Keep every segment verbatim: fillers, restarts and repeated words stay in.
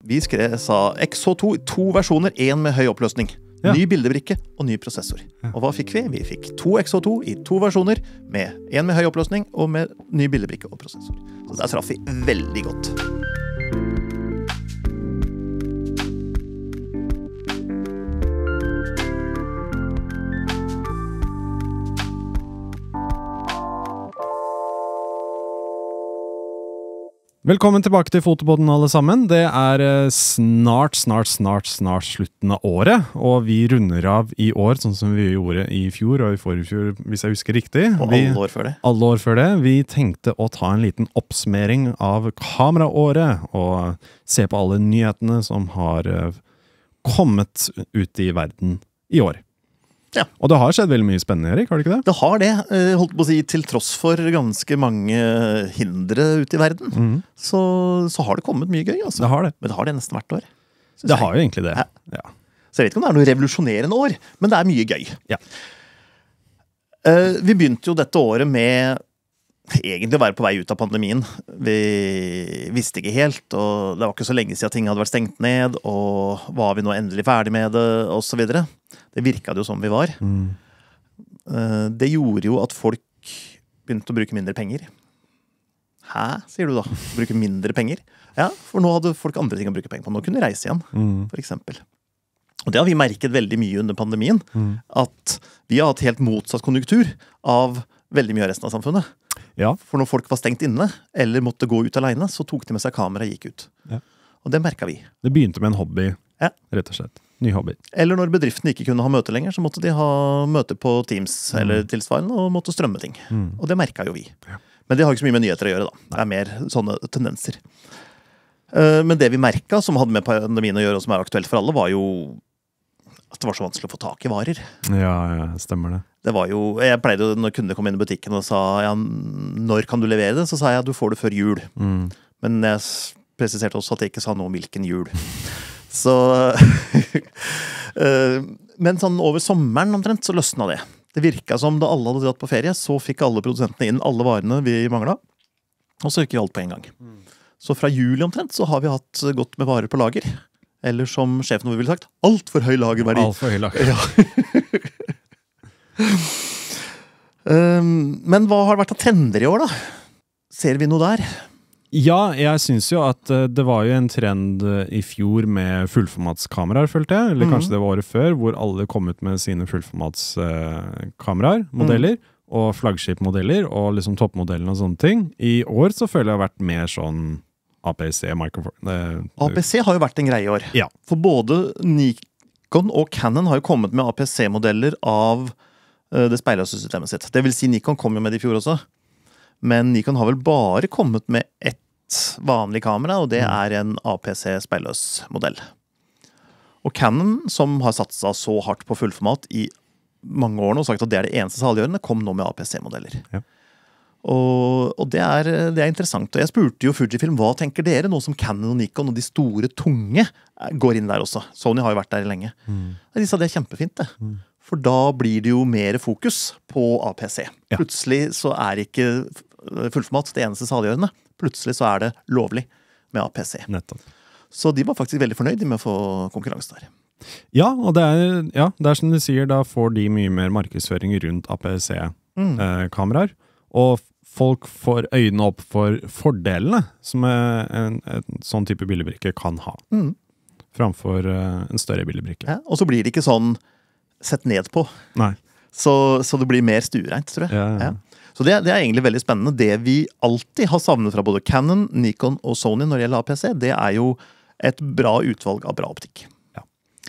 Vi skrev, sa X H to i to versjoner, en med høy oppløsning. Ja. Ny bildebrikke og ny prosessor. Ja. Og hva fikk vi? Vi fikk to X H to i to versjoner, med en med høy oppløsning og med ny bildebrikke og prosessor. Så der traff vi veldig godt. Velkommen tilbake til Fotopodden alle sammen. Det er snart, snart, snart, snart slutten av året, og vi runder av i år, sånn som vi gjorde i fjor og i forrige fjor, hvis jeg husker riktig. Og vi, alle år før det. Alle år før det. Vi tenkte å ta en liten oppsummering av kameraåret, og se på alle nyhetene som har kommet ut i verden i år. Ja. Og det har skjedd veldig mye spennende, Erik, har det ikke det? Det har det, holdt på å si, til tross for ganske mange hindre ute i verden, mm. så, så har det kommet mye gøy, altså. Det har det. Men det har det nesten hvert år. Det jeg. Har jo egentlig det, ja. Ja. Så jeg vet ikke om det er noe revolusjonerende år, men det er mye gøy. Ja. Uh, vi begynte jo dette året med egentlig å være på vei ut av pandemien. Vi visste ikke helt, og det var ikke så lenge siden ting hadde vært stengt ned, og var vi nå endelig ferdig med det, og så videre. Det virket jo som vi var. Mm. Det gjorde jo at folk begynte å bruke mindre penger. Hæ, sier du da? Bruke mindre penger? Ja, for nå hadde folk andre ting å bruke penger på. Nå kunne de reise igjen, mm. for eksempel. Og det har vi merket veldig mye under pandemien, mm. at vi har hatt helt motsatt konjunktur av veldig mye av resten av samfunnet. Ja. For når folk var stengt inne, eller måtte gå ut alene, så tok de med seg kamera og gikk ut. Ja. Og det merket vi. Det begynte med en hobby, ja. Rett og slett. Ny hobby. Eller når bedriftene ikke kunne ha møte lenger, så måtte de ha møte på Teams mm. eller tilsvarende, og måtte strømme ting. Mm. Og det merket jo vi. Ja. Men det har ikke så mye med nyheter å gjøre da. Det er mer sånne tendenser. Men det vi merket, som hadde med pandemien å gjøre, og som er aktuelt for alle, var jo at det var så vanskelig å få tak i varer. Ja, ja, stemmer det. Det var jo, jeg pleide når kunder kom inn i butikken og sa, ja, når kan du levere det? Så sa jeg, du får det før jul. Mm. Men jeg presiserte også at jeg ikke sa noe om hvilken jul. Så, men sånn over sommeren omtrent så løsna det. Det virket som da alle hadde dratt på ferie, så fikk alle produsentene inn alle varene vi manglet, og så gikk alt på en gang. Mm. Så fra juli omtrent så har vi hatt godt med varer på lager. Eller som sjefen vår ville sagt, alt for høy lagerverdi. Alt for høy lager. Ja. um, men hva har vært av trender i år da? Ser vi noe der? Ja, jeg synes jo at uh, det var jo en trend uh, i fjor med fullformatskameraer, følte jeg. Eller mm. kanskje det var året før, hvor alle kom ut med sine fullformatskameraer, uh, modeller, mm. og flaggskipmodeller, og liksom toppmodellene og sånne ting. I år så føler jeg det har vært mer sånn A P C, microphone. A P C har jo vært en greie i år. Ja. For både Nikon og Canon har jo kommet med A P C-modeller av uh, det speilløse systemet sitt. Det vil si Nikon kom jo med det i fjor også. Men Nikon har vel bare kommet med ett vanlig kamera, og det er en A P C speilløs modell. Og Canon, som har satset så hardt på fullformat i mange år nå, og sagt at det er det eneste saliggjørende, kom nå med A P C-modeller. Ja. Og, og det, er, det er interessant. Og jeg spurte jo Fujifilm, hva tenker dere nå som Canon og Nikon og de store tunge går inn der også? Sony har jo vært der lenge. Mm. De sa det er kjempefint det. Mm. For da blir det jo mer fokus på A P C. Ja. Plutselig så er ikke fullformat det eneste saliggjørende. Plutselig så er det lovlig med A P C. Nettopp. Så de var faktisk veldig fornøyde med å få konkurranse der. Ja, og det er, ja, det er som du sier, da får de mye mer markedsføring rundt A P C-kameraer. Mm. Og folk får øynene opp for fordelene som en, en sånn type bildebrikke kan ha. Mm. Framfor uh, en større bildebrikke. Ja, og så blir det ikke sånn sett ned på. Nei. Så, så det blir mer stuereint, tror jeg. Ja, ja. Ja. Så det, det er egentlig veldig spennende. Det vi alltid har savnet fra både Canon, Nikon og Sony når det gjelder A P C, det er jo et bra utvalg av bra optikk. Ja.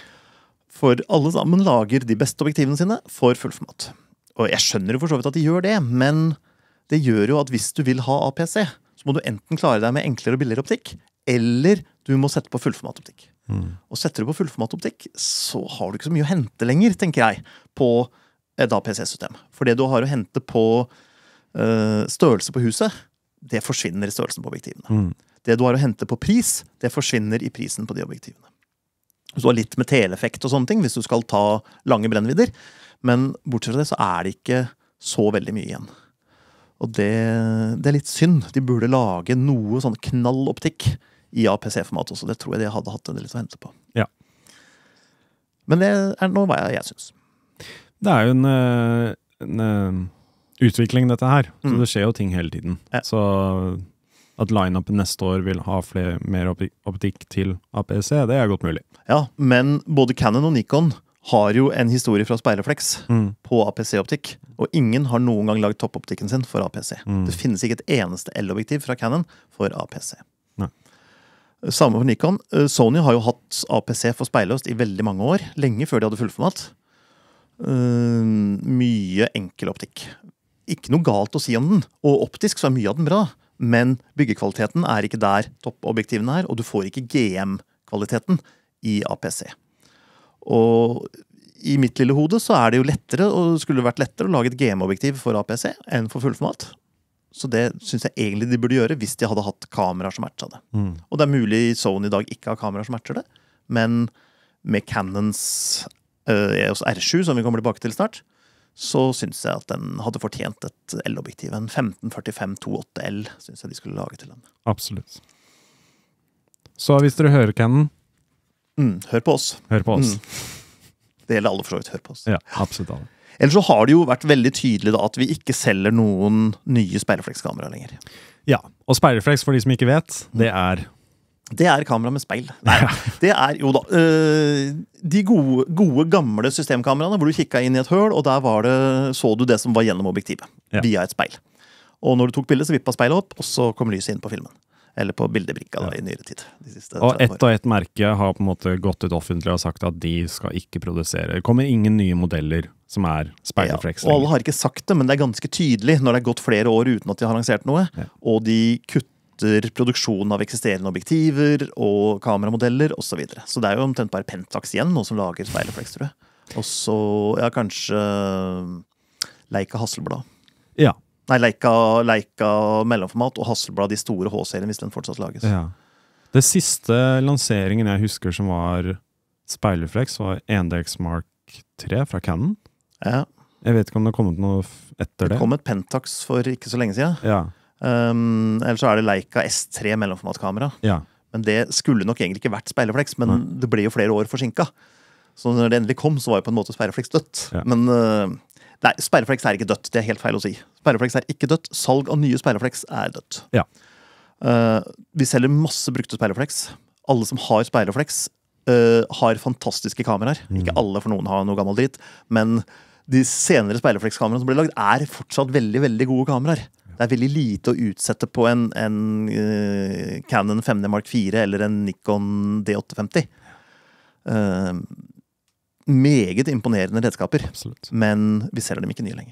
For alle sammen lager de beste objektivene sine for fullformat. Og jeg skjønner jo for så vidt at de gjør det, men det gjør jo at hvis du vil ha A P C, så må du enten klare deg med enklere og billigere optikk, eller du må sette på fullformatoptikk. Mm. Og setter du på fullformatoptikk, så har du ikke så mye å hente lenger, tenker jeg, på et A P C-system. For det du har å hente på uh, størrelse på huset, det forsvinner i størrelsen på objektivene. Mm. Det du har å hente på pris, det forsvinner i prisen på de objektivene. Så du har litt med teleeffekt og sånne ting, hvis du skal ta lange brennvidder, men bortsett fra det så er det ikke så veldig mye igjen. Og det, det er litt synd. De burde lage noe sånn knalloptikk i A P C-format også. Det tror jeg de hadde hatt en del å hente på. Ja. Men det er nå hva jeg, jeg synes. Det er jo en, en, en utvikling dette her, så Mm. det skjer jo ting hele tiden. Ja. Så at line-upen neste år vil ha flere, mer opti- optikk til A P C, det er godt mulig. Ja, men både Canon og Nikon har jo en historie fra speilrefleks Mm. på A P C-optikk, og ingen har noen gang lagd toppoptikken sin for A P C. Mm. Det finnes ikke et eneste L-objektiv fra Canon for A P C. Nei. Samme for Nikon. Sony har jo hatt A P C for speilløst i veldig mange år, lenge før de hadde fullformat. Uh, mye enkel optikk. Ikke noe galt å si om den, og optisk så er mye av den bra, men byggekvaliteten er ikke der toppobjektivene er, og du får ikke G M-kvaliteten i A P C. Og i mitt lille hode så er det jo lettere, og det skulle vært lettere å lage et G M-objektiv for A P C enn for fullformat. Så det synes jeg egentlig de burde gjøre hvis de hadde hatt kameraer som matcha det. Mm. Og det er mulig Sony i dag ikke har kameraer som matcher det, men med Canons uh, E O S R sju, som vi kommer tilbake til snart, så synes jeg at den hadde fortjent et L-objektiv. En femten førtifem tjueåtte L synes jeg de skulle lage til den. Absolutt. Så hvis dere hører Canon, Mm, hør på oss. hør på oss. Mm. Det gjelder alle for så vidt. Hør på oss. Ja, absolutt alle. Ellers så har det jo vært veldig tydelig da, at vi ikke selger noen nye speilreflekskameraer lenger. Ja, og speilrefleks, for de som ikke vet, det er Det er kamera med speil. Nei, det er jo da øh, de gode, gode, gamle systemkameraene hvor du kikket inn i et høl, og der var det, så du det som var gjennom objektivet, Ja. via et speil. Og når du tok bildet, så vippet speilet opp, og så kom lyset inn på filmen. Eller på bildebrikka da, i nyere tid. De siste Og tretti ett år. og ett merke har på en måte gått ut offentlig og sagt at de skal ikke produsere. Det kommer ingen nye modeller som er speilrefleks Ja, og alle lenger. har ikke sagt det, men det er ganske tydelig når det er gått flere år uten at de har lansert noe, Ja. og de kutter produksjonen av eksisterende objektiver og kameramodeller og så videre. Så det er jo omtrent bare Pentax igjen nå som lager speilrefleks, tror jeg. Og så, ja, kanskje Leica Hasselblad. Ja. Nei, Leica, Leica mellomformat og Hasselblad, de store H-serien, hvis den fortsatt lages. Ja. Det siste lanseringen jeg husker som var speilrefleks, var en D X Mark tre fra Canon. Ja, Jeg vet ikke om det har kommet noe f- etter det det. kom et Pentax for ikke så lenge siden. Ja, Um, ellers så er det Leica S tre mellomformatkamera. ja. Men det skulle nok egentlig ikke vært speilrefleks, men Nei. det ble jo flere år forsinket. Så når det endelig kom, så var jo på en måte speilrefleks dødt. Ja. Men uh, nei, speilrefleks er ikke dødt. Det er helt feil å si. Speilrefleks er ikke dødt. Salg av nye speilrefleks er dødt. Ja. Uh, vi selger masse brukte speilrefleks. Alle som har speilrefleks, uh, har fantastiske kameraer. Mm. Ikke alle, for noen har noe gammel dritt. Men de senere speilreflekskameraene som ble lagd, er fortsatt veldig, veldig gode kameraer. Det er veldig lite å utsette på en, en uh, Canon fem D Mark fire eller en Nikon D åtte femti. Uh, meget imponerende redskaper, Absolutt. men vi selger dem ikke nye lenger.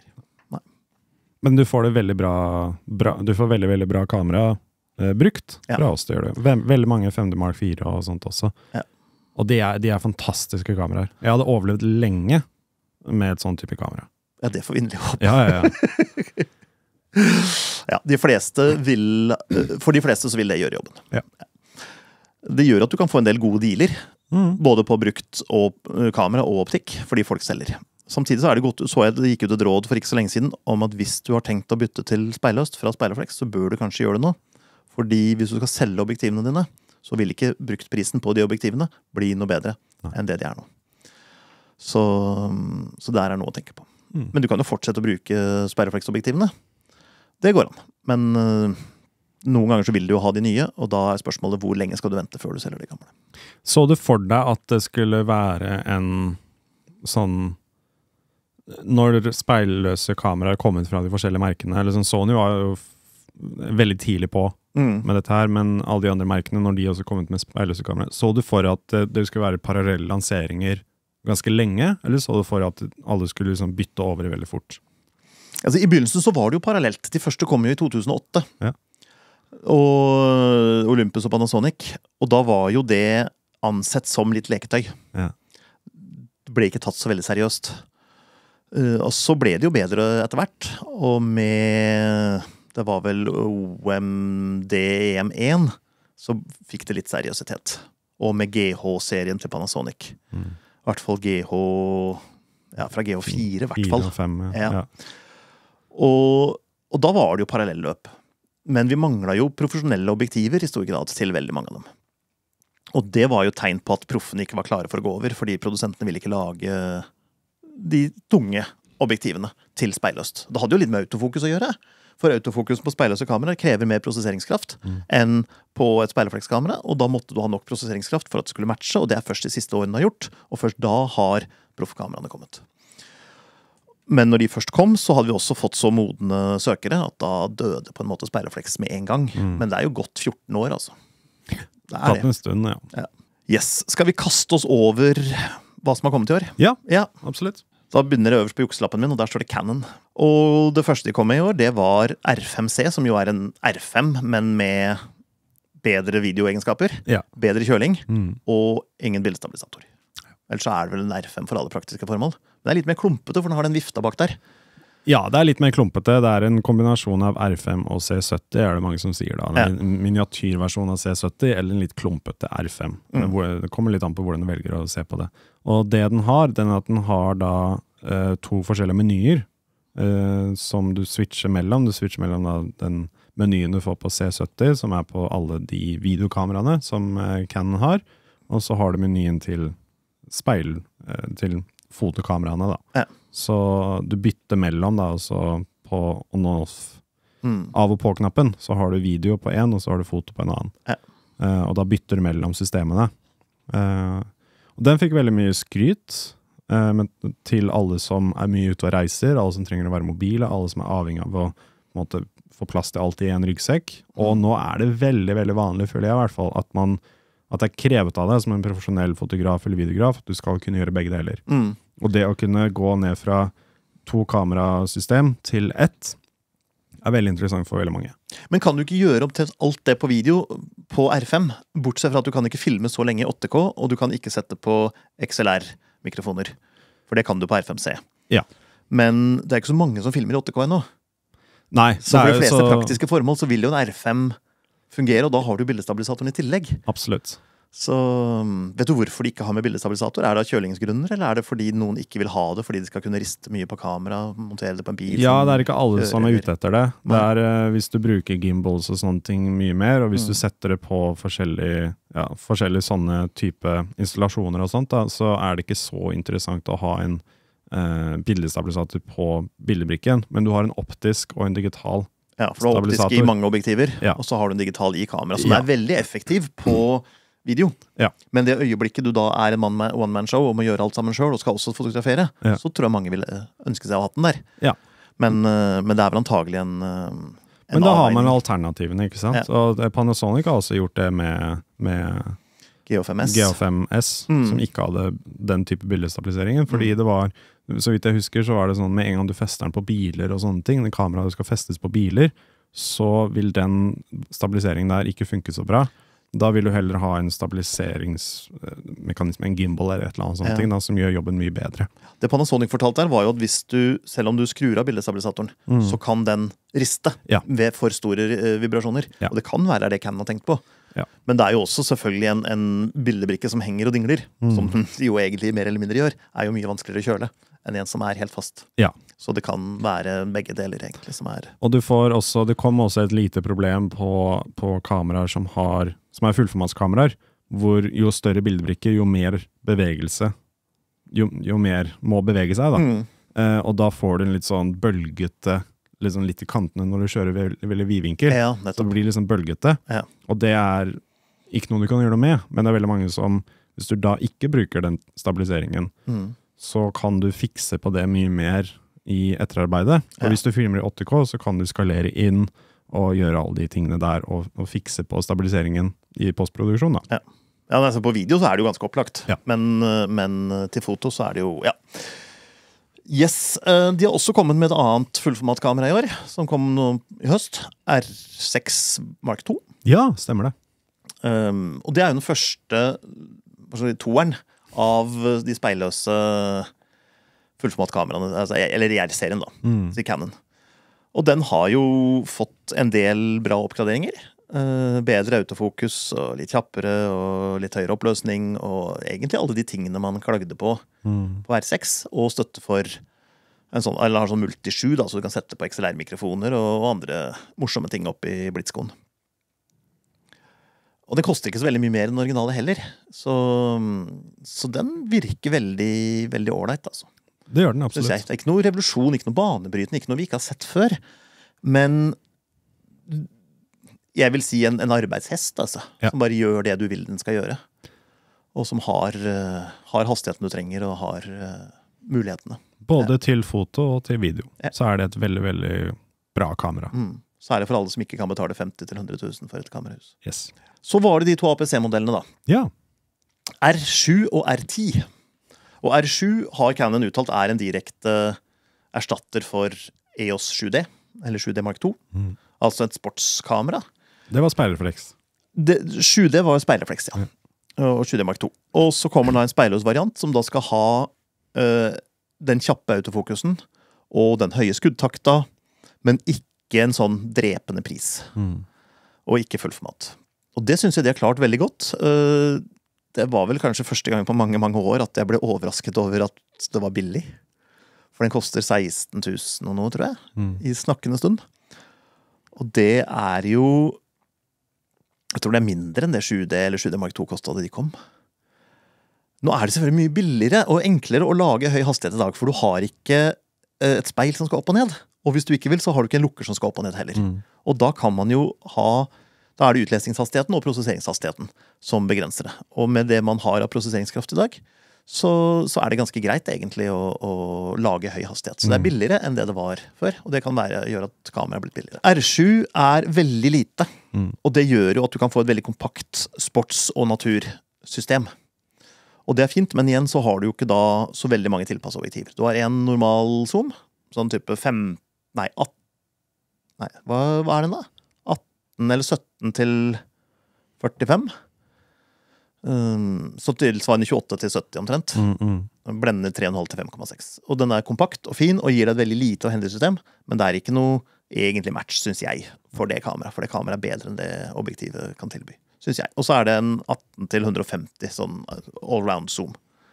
Men du får det veldig bra, bra du får veldig, veldig bra kamera eh, brukt Ja. fra oss, det gjør du. Ve veldig mange fem D Mark fire og sånt også. Ja. Og de er, de er fantastiske kameraer. Jeg hadde overlevd lenge med et sånn type kamera. Ja, det får vi inderlig håpe. Ja, ja, ja. Ja, de fleste vil, uh, for de fleste så vil det gjøre jobben. Ja. Det gjør at du kan få en del gode dealer, Mm. både på brukt og, uh, kamera og optikk, fordi folk selger. Samtidig så er det godt, så jeg det gikk ut et råd for ikke så lenge siden om at hvis du har tenkt å bytte til speilløst fra speilrefleks, så bør du kanskje gjøre det nå. Fordi hvis du skal selge objektivene dine, så vil ikke bruktprisen på de objektivene bli noe bedre Nei. enn det de er nå. Så, så der er noe å tenke på. Mm. Men du kan jo fortsette å bruke speilrefleksobjektivene. Det går an. Men øh, noen ganger så vil du jo ha de nye, og da er spørsmålet hvor lenge skal du vente før du selger de gamle. Så du for deg at det skulle være en sånn når speilløse kameraer kom ut fra de forskjellige merkene, eller sånn Sony var jo f- veldig tidlig på Mm. med dette her, men alle de andre merkene, når de også kom ut med speilløse kameraer, så du for at eh, det skulle være parallelle lanseringer ganske lenge, eller så du for at alle skulle liksom bytte over veldig fort? Altså, I begynnelsen så var det jo parallelt. De første kom jo i to tusen og åtte. Ja. Og Olympus og Panasonic. Og da var jo det ansett som litt leketøy. Ja. Det ble ikke tatt så veldig seriøst. Uh, og så ble det jo bedre etter hvert. Og med Det var vel O M D E M én, så fikk det litt seriøsitet. Og med G H-serien til Panasonic. Mm. I hvert fall G H Ja, fra G H fire, i hvert Fire fall. og fem, ja. Ja. Ja. Og, og da var det jo parallelløp. men vi manglet jo profesjonelle objektiver i stor grad til veldig mange av dem. Og det var jo tegn på at proffene ikke var klare for å gå over, fordi produsentene ville ikke lage de tunge objektivene til speilløst. Det hadde jo litt med autofokus å gjøre, for autofokus på speilløse kameraer krever mer prosesseringskraft mm. enn på et speilreflekskamera, og da måtte du ha nok prosesseringskraft for at det skulle matche, og det er først de siste årene har gjort, og først da har proffkameraene kommet. Men når de først kom, så hadde vi også fått så modne søkere at da døde på en måte speilrefleks med en gang. Mm. Men det er jo gått fjorten år, altså. Det er det. En stund, ja. ja. Yes. Skal vi kaste oss over hva som har kommet i år? Ja, ja. Absolutt. Da begynner det øverst på jukselappen min, og der står det Canon. Og det første de kom med i år, det var R fem C, som jo er en R fem, men med bedre videoegenskaper, ja. Bedre kjøling, mm. og ingen bildestabilisator. Ellers så er det vel en R fem for alle praktiske formål. Men det er litt mer klumpete, for den har den vifta bak der. Ja, det er litt mer klumpete. Det er en kombinasjon av R fem og C sytti, er det mange som sier da. En ja. Miniatyrversjon av C sytti, eller en litt klumpete R fem. Mm. Det kommer litt an på hvordan du velger å se på det. Og det den har, den er at den har da uh, to forskjellige menyer, uh, som du switcher mellom. Du switcher mellom da, den menyen du får på C sytti, som er på alle de videokameraene som uh, Canon har. Og så har du menyen til speil, uh, til fotokameraene da. Ja. Så du bytter mellom da, og så på on og off. Mm. Av og på-knappen, så har du video på en, og så har du foto på en annen. Ja. Uh, og da bytter du mellom systemene. Uh, og den fikk veldig mye skryt uh, men, til alle som er mye ute og reiser, alle som trenger å være mobile, alle som er avhengig av å måtte, få plass til alt i en ryggsekk. Og mm. nå er det veldig, veldig vanlig, føler jeg i hvert fall, at, man, at det er krevet av deg som en profesjonell fotograf eller videograf, at du skal kunne gjøre begge deler. Mm. Og det å kunne gå ned fra to kamerasystem til ett er veldig interessant for veldig mange. Men kan du ikke gjøre opp til alt det på video på R fem, bortsett fra at du kan ikke filme så lenge i åtte K, og du kan ikke sette på X L R-mikrofoner? For det kan du på R fem C. Ja. Men det er ikke så mange som filmer i åtte K ennå. Nei. Så for de fleste så... praktiske formål så vil jo en R fem fungere, og da har du bildestabilisatoren i tillegg. Absolutt. Så vet du hvorfor de ikke har med bildestabilisator? Er det av kjølingsgrunner, eller er det fordi noen ikke vil ha det, fordi de skal kunne riste mye på kamera, montere det på en bil? Ja, det er ikke alle som er ute etter det. Det er uh, hvis du bruker gimbals og sånne ting mye mer, og hvis mm. du setter det på forskjellige, ja, forskjellige sånne type installasjoner og sånt, da, så er det ikke så interessant å ha en uh, bildestabilisator på bildebrikken, men du har en optisk og en digital ja, for du har optisk i mange objektiver, ja. Og så har du en digital i kamera, som ja. Er veldig effektiv på video. Ja. Men det øyeblikket du da er en mann med one-man-show og må gjøre alt sammen selv og skal også fotografere, ja. Så tror jeg mange vil ønske seg å ha den der. Ja. Men, men det er vel antagelig en, en Men da har man alternativene, ikke sant? Ja. Og Panasonic har også gjort det med, med G H fem S, G H fem S mm. som ikke hadde den type bildestabiliseringen, fordi mm. det var, så vidt jeg husker, så var det sånn med en gang du fester den på biler og sånne ting, den kameraet skal festes på biler, så vil den stabiliseringen der ikke funke så bra. Da vil du heller ha en stabiliseringsmekanisme, en gimbal eller et eller annet sånt, ja. Ting, da, som gjør jobben mye bedre. Det Panasonic fortalte der var jo at hvis du, selv om du skrur av bildestabilisatoren, mm. så kan den riste ja. Ved for store uh, vibrasjoner. Ja. Og det kan være det Canon har tenkt på. Ja. Men det er jo også selvfølgelig en, en bildebrikke som henger og dingler, mm. som den jo egentlig mer eller mindre gjør, er jo mye vanskeligere å kjøle enn en som er helt fast. Ja. Så det kan være begge deler egentlig som er... Og du får også, det kommer også et lite problem på, på kameraer som har som er fullformatskameraer, hvor jo større bildebrikker, jo mer bevegelse, jo, jo mer må bevege seg da. Mm. Eh, og da får du en litt sånn bølgete, litt, sånn litt i kantene når du kjører veldig, veldig vidvinkel. Ja, så det blir litt sånn bølgete. Ja. Og det er ikke noe du kan gjøre noe med, men det er veldig mange som, hvis du da ikke bruker den stabiliseringen, mm. så kan du fikse på det mye mer i etterarbeidet. Og ja. Hvis du filmer i åtte K, så kan du skalere inn og gjøre alle de tingene der, og, og fikse på stabiliseringen i postproduksjon da. Ja, ja altså på video så er det jo ganske opplagt, ja. men, men til foto så er det jo, ja. Yes, de har også kommet med et annet fullformatkamera i år, som kom nå i høst, R seks Mark to. Ja, stemmer det. Um, og det er jo den første toeren av de speilløse fullformatkameraene, altså, eller I R-serien da, mm. til Canon. Og den har jo fått en del bra oppgraderinger. Uh, bedre autofokus, og litt kjappere, og litt høyere oppløsning, og egentlig alle de tingene man klagde på mm. på R seks, og støtte for en sånn, eller har sånn multi sju, da, så du kan sette på X L R-mikrofoner og, og andre morsomme ting opp i Blitzskoen. Og den koster ikke så veldig mye mer enn den originale heller. Så, så den virker veldig, veldig ordentlig, altså. Det gjør den absolutt. Det er ikke noe revolusjon, ikke noe banebrytende, ikke noe vi ikke har sett før. Men jeg vil si en, en arbeidshest, altså. Ja. Som bare gjør det du vil den skal gjøre. Og som har, uh, har hastigheten du trenger, og har uh, mulighetene. Både til foto og til video. Ja. Så er det et veldig, veldig bra kamera. Mm. Særlig for alle som ikke kan betale femti til hundre tusen for et kamerahus. Yes. Så var det de to A P C-modellene da. Ja. R sju og R ti. Og R sju har Canon uttalt er en direkte erstatter for E O S sju D, eller sju D Mark to. Mm. Altså et sportskamera. Det var speilrefleks. Det, sju D var speilrefleks, ja. ja. Og sju D Mark to. Og så kommer da en speilløs variant som da skal ha øh, den kjappe autofokusen og den høye skuddtakta, men ikke en sånn drepende pris. Mm. Og ikke fullformat. Og det synes jeg de har klart veldig godt. Det var vel kanskje første gang på mange, mange år at jeg ble overrasket over at det var billig. For den koster seksten tusen og noe, tror jeg, mm. i snakkende stund. Og det er jo, jeg tror det er mindre enn det sju D eller sju D Mark to kostet da de kom. Nå er det selvfølgelig mye billigere og enklere å lage høy hastighet i dag, for du har ikke et speil som skal opp og ned. Og hvis du ikke vil, så har du ikke en lukker som skal opp og ned heller. Mm. Og da kan man jo ha, da er det utlesningshastigheten og prosesseringshastigheten som begrenser det. Og med det man har av prosesseringskraft i dag, så, så er det ganske greit egentlig å, å lage høy hastighet. Så det er billigere enn det det var før, og det kan være, gjøre at kameraet er blitt billigere. R sju er veldig lite, mm. og det gjør jo at du kan få et veldig kompakt sports- og natursystem. Og det er fint, men igjen så har du jo ikke da så veldig mange tilpasset objektiver. Du har en normal zoom, sånn type fem, nei, atten, nei, hva, hva er den da? atten eller sytten til førtifem. Um, så tilsvarende tjueåtte til sytti omtrent. Mm, mm. Blender tre komma fem til fem komma seks. Og den er kompakt og fin, og gir deg et veldig lite og hendig system, men det er ikke noe egentlig match, synes jeg, for det kamera. For det kamera er bedre enn det objektivet kan tilby, synes jeg. Og så er det en atten til hundre og femti sånn all-round zoom.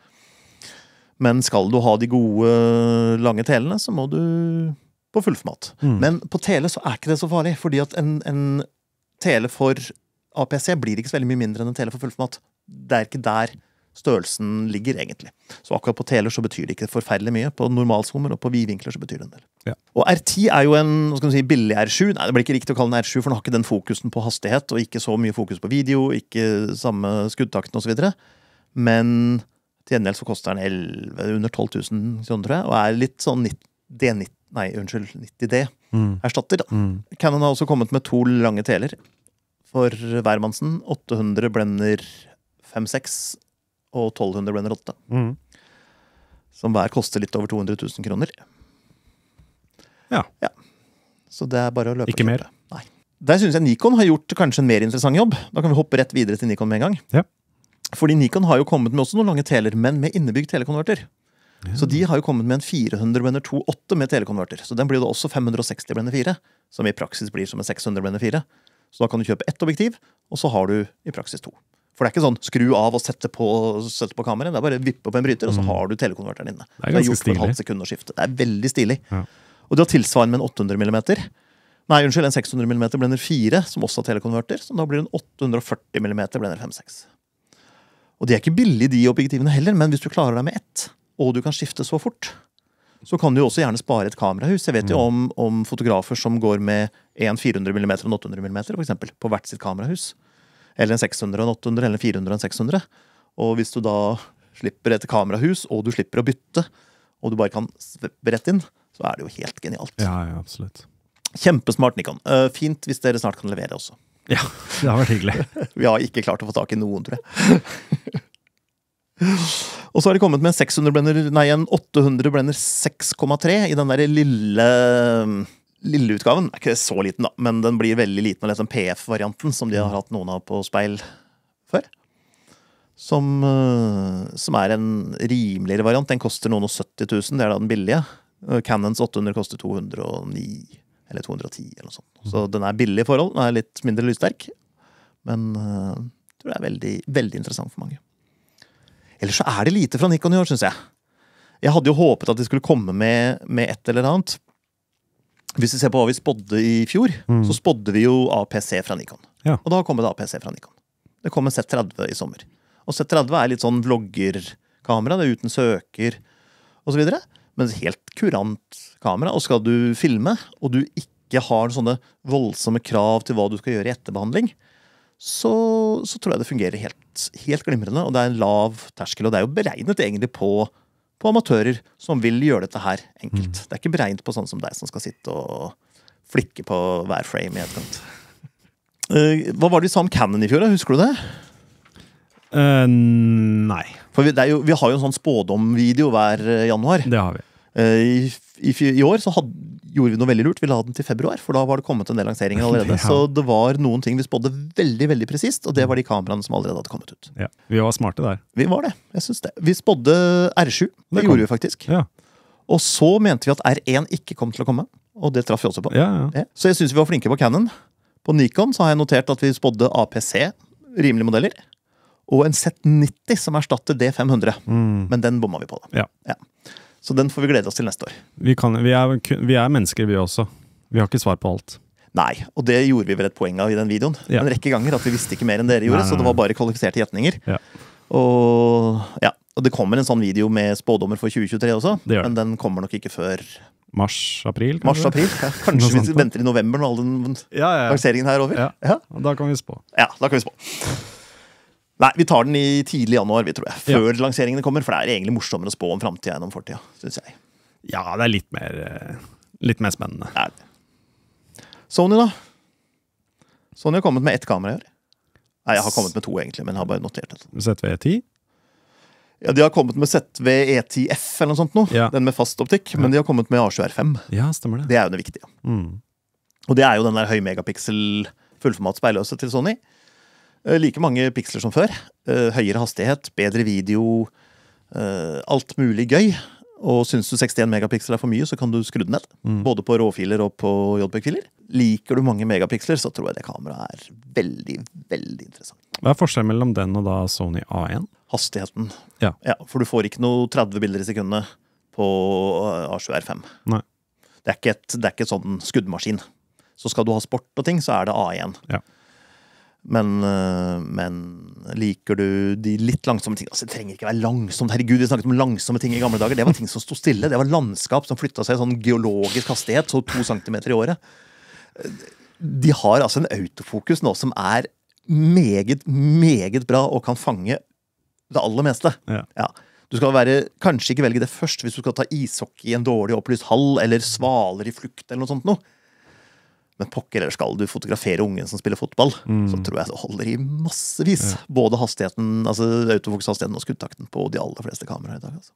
Men skal du ha de gode lange telene, så må du på fullformat. Mm. Men på tele så er ikke det så farlig, fordi at en, en tele for A P C blir ikke så veldig mye mindre enn en tele for fullformat. Det er ikke der størrelsen ligger egentlig. Så akkurat på teler så betyr det ikke forferdelig mye. På normalzoomer og på vidvinkler så betyr det en del. Ja. Og R ti er jo en, hva skal man si, billig R sju. Nei, det blir ikke riktig å kalle den R sju, for den har ikke den fokusen på hastighet, og ikke så mye fokus på video, ikke samme skuddtakten og så videre. Men til gjengjeld så koster den elleve, under tolv tusen kroner, tror jeg, og er litt sånn D nitti, nei, unnskyld, nitti D mm. erstatter da. Mm. Canon har også kommet med to lange teler for hvermannsen. åtte hundre blender fem seks og tolv hundre blender åtte. Mm. Som hver koster litt over to hundre tusen kroner. Ja. ja. Så det er bare å løpe. Ikke mer? Nei. Der synes jeg Nikon har gjort kanskje en mer interessant jobb. Da kan vi hoppe rett videre til Nikon med en gang. Ja. Fordi Nikon har jo kommet med også noen lange teler, men med innebygd telekonverter. Ja. Så de har jo kommet med en fire hundre blender to komma åtte med telekonverter. Så den blir da også fem hundre og seksti blender fire, som i praksis blir som en seks hundre blender fire. Så da kan du kjøpe ett objektiv, og så har du i praksis to. For det er ikke sånn skru av og sette på, sette på kameraet. Det er bare vippe på en bryter, og så har du telekonverteren inne. Det er ganske stilig. Det er gjort for et halvt sekund å skifte. Det er veldig stilig. Ja. Og det har tilsvarende med en åtte hundre millimeter. Nei, unnskyld, en seks hundre millimeter blender fire, som også har telekonverter. Så da blir det en åtte hundre og førti millimeter blender fem seks. Og de er ikke billige, de objektivene heller, men hvis du klarer deg med ett, og du kan skifte så fort, så kan du jo også gjerne spare et kamerahus. Jeg vet jo om, om fotografer som går med en fire hundre millimeter og en åtte hundre millimeter, for eksempel, på hvert sitt kamerahus. Eller en seks hundre og en åtte hundre, eller en fire hundre og en seks hundre. Og hvis du da slipper et kamerahus, og du slipper å bytte, og du bare kan sveppe rett inn, så er det jo helt genialt. Ja, ja, absolutt. Kjempesmart, Nikon. Uh, fint hvis dere snart kan levere også. Ja, det har vært hyggelig. Vi har ikke klart å få tak i noen, tror jeg. Og så har de kommet med en seks hundre blender, nei, en åtte hundre blender seks komma tre i den der lille, lille utgaven. Den er ikke så liten da, men den blir veldig liten, og litt sånn P F-varianten som de har hatt noen av på speil før. Som, som er en rimeligere variant. Den koster noen og sytti tusen, det er da den billige. Canons åtte hundre koster to hundre og ni, eller to hundre og ti, eller noe sånt. Så den er billig i forhold, den er litt mindre lyssterk, men jeg tror det er veldig, veldig interessant for mange. Ellers så er det lite fra Nikon i år, synes jeg. Jeg hadde jo håpet at de skulle komme med, med et eller annet. Hvis vi ser på hva vi spådde i fjor, Mm. så spådde vi jo A P C fra Nikon. Ja. Og da har kommet A P C fra Nikon. Det kommer Z tretti i sommer. Og Z tretti er litt sånn vloggerkamera, det er uten søker og så videre. Men et helt kurant kamera. Og skal du filme, og du ikke har sånne voldsomme krav til hva du skal gjøre i etterbehandling, så, så tror jeg det fungerer helt, helt glimrende. Og det er en lav terskel, og det er jo beregnet egentlig på på amatører som vil gjøre dette her enkelt. Mm. Det er ikke beregnet på sånn som deg som skal sitte og flikke på hver frame i etterkant. Uh, hva var det vi sa om Canon i fjor, husker du det? Uh, nei. For vi, det er jo, vi har jo en sånn spådomvideo hver januar. Det har vi. Uh, i, i, I år så had, gjorde vi noe veldig lurt. Vi la den til februar, for da var det kommet en del lanseringer allerede. Ja. Så det var noen ting vi spådde veldig, veldig presist, og det var de kameraene som allerede hadde kommet ut. Ja, vi var smarte der. Vi var det, jeg synes det. Vi spådde R sju, det, det gjorde vi faktisk. Ja. Og så mente vi at R én ikke kom til å komme, og det traff vi også på. Ja, ja. Så jeg synes vi var flinke på Canon. På Nikon så har jeg notert at vi spådde A P C, rimelige modeller, og en Z nitti som erstatter D fem hundre. Mm. Men den bomma vi på da. Ja. Ja. Så den får vi glede oss til neste år. Vi, kan, vi, er, vi er mennesker, vi også. Vi har ikke svar på alt. Nei, og det gjorde vi vel et poeng av i den videoen. Ja. En rekke ganger at vi visste ikke mer enn dere gjorde, nei, nei, nei. Så det var bare kvalifiserte gjetninger. Ja. Og, ja. Og det kommer en sånn video med spådommer for tjue tjuetre også, det det. Men den kommer nok ikke før mars-april, kanskje? Mars-april, ja. Kanskje vi venter i november når all den ja, ja. lanseringen her er over. Ja. Ja. Da kan vi spå. Ja, da kan vi spå. Nei, vi tar den i tidlig januar, vi tror jeg. Før ja. lanseringene kommer, for det er egentlig morsommere å spå om fremtiden enn om fortida, synes jeg. Ja, det er litt mer, litt mer spennende. Er det. Sony da? Sony har kommet med ett kamera i år. Nei, jeg har kommet med to egentlig, men jeg har bare notert det. Z V ti? Ja, de har kommet med Z V E ti F eller noe sånt nå. Ja. Den med fast optikk, men de har kommet med A sju R fem. Ja, stemmer det. Det er jo det viktige. Mm. Og det er jo den der høy megapixel fullformat speilløse til Sony. Like mange piksler som før. Høyere hastighet, bedre video, alt mulig gøy. Og synes du sekstien megapiksler er for mye, så kan du skru den ned. Mm. Både på råfiler og på J P G-filer. Liker du mange megapiksler, så tror jeg det kameraet er veldig, veldig interessant. Hva er forskjellen mellom den og da Sony A én? Hastigheten. Ja. Ja, for du får ikke noe tretti bilder i sekundet på A sju R fem. Nei. Det er ikke et, det er ikke et sånn skuddmaskin. Så skal du ha sport og ting, så er det A én. Ja. Men, men liker du de litt langsomme ting? Altså, det trenger ikke være langsomt. Herregud, vi snakket om langsomme ting i gamle dager. Det var ting som stod stille. Det var landskap som flyttet seg i sånn geologisk hastighet, så to centimeter i året. De har altså en autofokus nå som er meget, meget bra og kan fange det aller meste. Ja. Ja. Du skal være, kanskje ikke velge det først hvis du skal ta ishockey i en dårlig opplyst hall, eller svaler i flukt eller noe sånt noe. Men pokker, eller skal du fotografere ungen som spiller fotball, mm. så tror jeg det holder i massevis. Ja. Både hastigheten, altså autofokushastigheten og skuddtakten på de aller fleste kameraer i dag. Altså.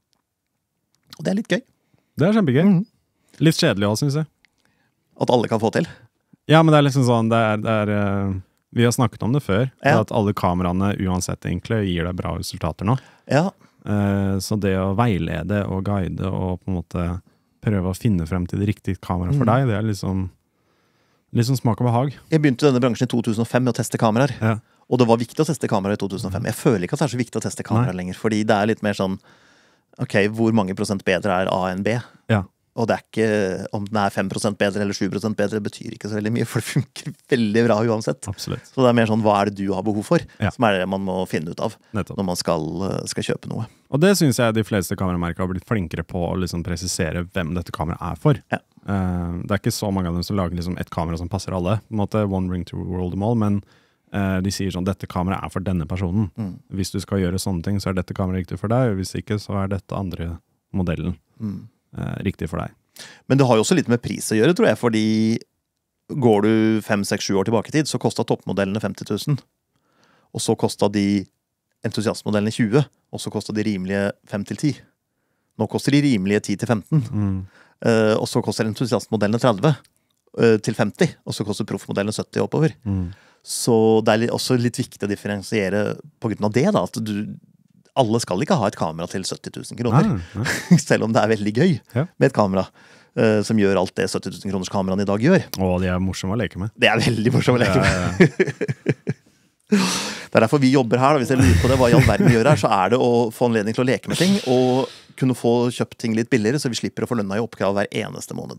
Og det er litt gøy. Det er kjempegøy. Mm. Litt kjedelig også, synes jeg. At alle kan få til? Ja, men det er liksom sånn, det er, det er, vi har snakket om det før, ja. At alle kameraene uansett egentlig gir deg bra resultater nå. Ja. Så det å veilede og guide og på en måte prøve å finne frem til det riktige kamera for mm. deg, det er liksom litt sånn smak og behag. Jeg begynte i denne bransjen i to tusen og fem med å teste kameraer. Ja. Og det var viktig å teste kameraer i to tusen og fem. Jeg føler ikke at det er så viktig å teste kameraer lenger, fordi det er litt mer sånn, ok, hvor mange prosent bedre er A enn B? Ja. Og det er ikke, om den er fem prosent bedre eller sju prosent bedre, betyr ikke så veldig mye, for det funker veldig bra uansett. Absolutt. Så det er mer sånn, hva er det du har behov for? Ja. Som er det man må finne ut av. Nettopp. Når man skal, skal kjøpe noe. Og det synes jeg de fleste kameramerker har blitt flinkere på å liksom presisere hvem dette kameraet er for. Ja. Uh, det er ikke så mange av dem som lager liksom et kamera som passer alle. På en måte one ring to roll them all, men uh, de sier sånn, dette kameraet er for denne personen. Mm. Hvis du skal gjøre sånne ting, så er dette kameraet riktig for deg, og hvis ikke, så er dette andre modellen mm. uh, riktig for deg. Men det har jo også litt med pris å gjøre, tror jeg, fordi går du fem, seks, sju år tilbake i tid, så kostet toppmodellene femti tusen. Og så kostet de entusiastmodellene tjue, og så kostet de rimelige fem til ti. Nå koster de rimelige ti til femten. Mm. Uh, og så koster entusiastmodellene tretti uh, til femti, og så koster proffmodellene sytti oppover. Mm. Så det er li- også litt viktig å differensiere på grunn av det, da, at du, alle skal ikke ha et kamera til sytti tusen kroner, nei, nei. Selv om det er veldig gøy ja. Med et kamera uh, som gjør alt det sytti tusen kroners kameraen i dag gjør. Å, de er morsomme å leke med. Det er veldig morsomme å leke med. Ja, ja, ja. Det Det er derfor vi jobber her, da. Hvis jeg lurer på det, hva i all verden vi gjør her, så er det å få anledning til å leke med ting, og kunne få kjøpt ting litt billigere, så vi slipper å få lønna i oppkrav hver eneste måned.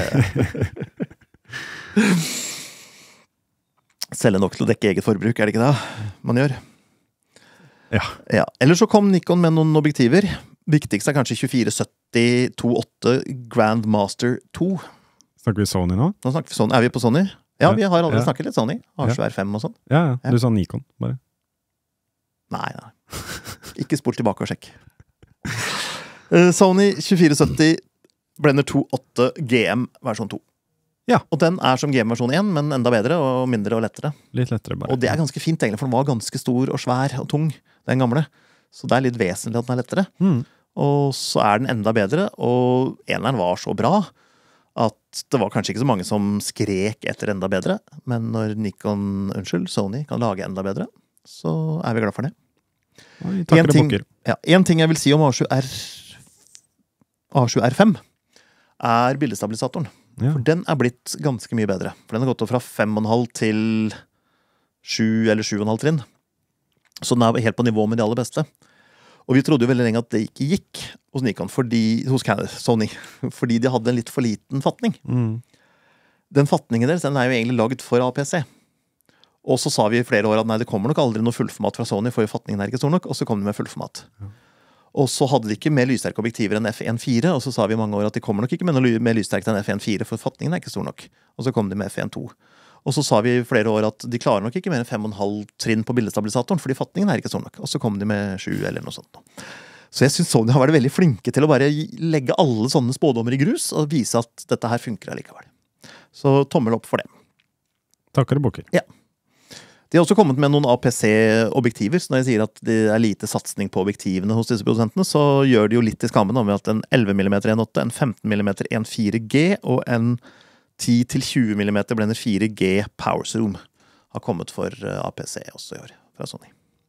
Selge nok til å dekke eget forbruk, er det ikke det man gjør? Ja. Ja. Eller så kom Nikon med noen objektiver. Viktigst er kanskje tjuefire sytti to komma åtte Grandmaster to. Snakker vi Sony nå? Nå snakker vi Sony. Er vi på Sony? Ja, Ja. vi har allerede Ja. snakket litt Sony. A sju R fem og sånn. Ja, ja. Ja. Du sa Nikon, bare. Nei, nei. Ikke spol tilbake og sjekk. Eh, Sony tjuefire sytti Blender to komma åtte G M versjon to. Ja. Og den er som G M versjon én, men enda bedre og mindre og lettere. Litt lettere, bare. Og det er ganske fint, egentlig, for den var ganske stor og svær og tung, den gamle. Så det er litt vesentlig at den er lettere. Mm. Og så er den enda bedre, og eneren var så bra at det var kanskje ikke så mange som skrek etter enda bedre, men når Nikon, unnskyld, Sony kan lage enda bedre, så er vi glad for det. Oi, takker En og ting, bukker. ja, en ting jeg vil si om A sju R A sju R fem er bildestabilisatoren. Ja. For den er blitt ganske mye bedre. For den har gått opp fra fem komma fem til sju eller sju komma fem trinn. Så den er helt på nivå med de aller beste. Og vi trodde jo veldig lenge at det ikke gikk hos Nikon, fordi, hos Sony, fordi de hadde en litt for liten fatning. Mm. Den fatningen deres den er jo egentlig laget for A P C. Og så sa vi i flere år at nei, det kommer nok aldri noe fullformat fra Sony, for fatningen er ikke stor nok, og så kom de med fullformat. Ja. Og så hadde de ikke mer lyssterke objektiver enn F en punkt fire, og så sa vi i mange år at de kommer nok ikke med noe mer lyssterkt enn F en punkt fire, for fatningen er ikke stor nok. Og så kom de med F en punkt to. Og så sa vi i flere år at de klarer nok ikke mer enn fem komma fem trinn på bildestabilisatoren, fordi fatningen er ikke stor nok. Og så kom de med sju eller noe sånt. Så jeg synes Sony har vært veldig flinke til å bare legge alle sånne spådommer i grus, og vise at dette her funker allikevel. Så tommel opp for det. Takker og bukker. Ja. De har også kommet med noen A P C-objektiver, så når jeg sier at det er lite satsning på objektivene hos disse produsentene, så gjør de jo litt i skammen med at en elleve millimeter en komma åtte, en femten millimeter en komma fire G og en ti til tjue millimeter Blender fire G PowerZoom har kommet for A P C også i år fra Sony.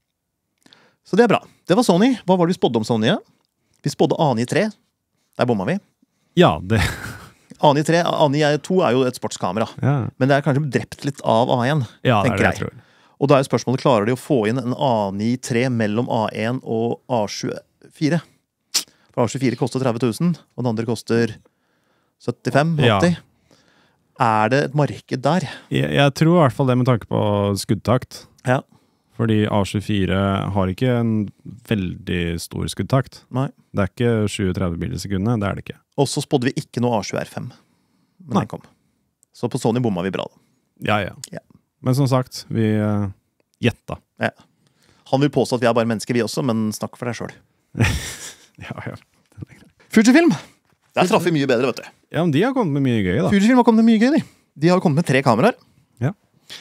Så det er bra. Det var Sony. Hva var det vi spådde om Sony? Vi spådde A ni tre. Der bomma vi. Ja, det... A ni tre, A ni to er jo et sportskamera, Ja, men det er kanskje drept litt av A en, ja det er tenker det jeg jeg. tror. Og da er spørsmålet, klarer de å få inn en A ni tre mellom A en og A sju fire? For A sju fire koster tretti tusen, og den andre koster syttifem Ja. åtti. Er det et marked der? Jeg, jeg tror i hvert fall det med tanke på skuddtakt. Ja. Fordi A tjuefire har ikke en veldig stor skuddtakt. Nei. Det er ikke tretti bilder i sekundet, det er det ikke. Og så spådde vi ikke noe A sju R fem. Men Nei. den kom. Så på Sony bomma vi bra da. Ja, ja. Ja. Men som sagt, vi uh, gjetta. Ja. Han vil påstå at vi er bare mennesker vi også, men snakk for deg selv. Ja, ja. Fujifilm! Der traff vi mye bedre, vet du. Ja, men de har kommet med mye gøy, da. Fujifilm har kommet med mye gøy, de. De har kommet med tre kameraer. Ja.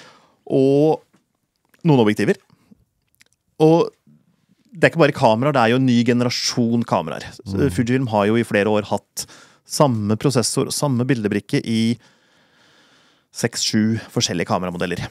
Og noen objektiver. Og det er ikke bare kameraer, det er jo en ny generasjon kameraer. Mm. Fujifilm har jo i flere år hatt samme prosessor og samme bildebrikke i seks sju forskjellige kameramodeller.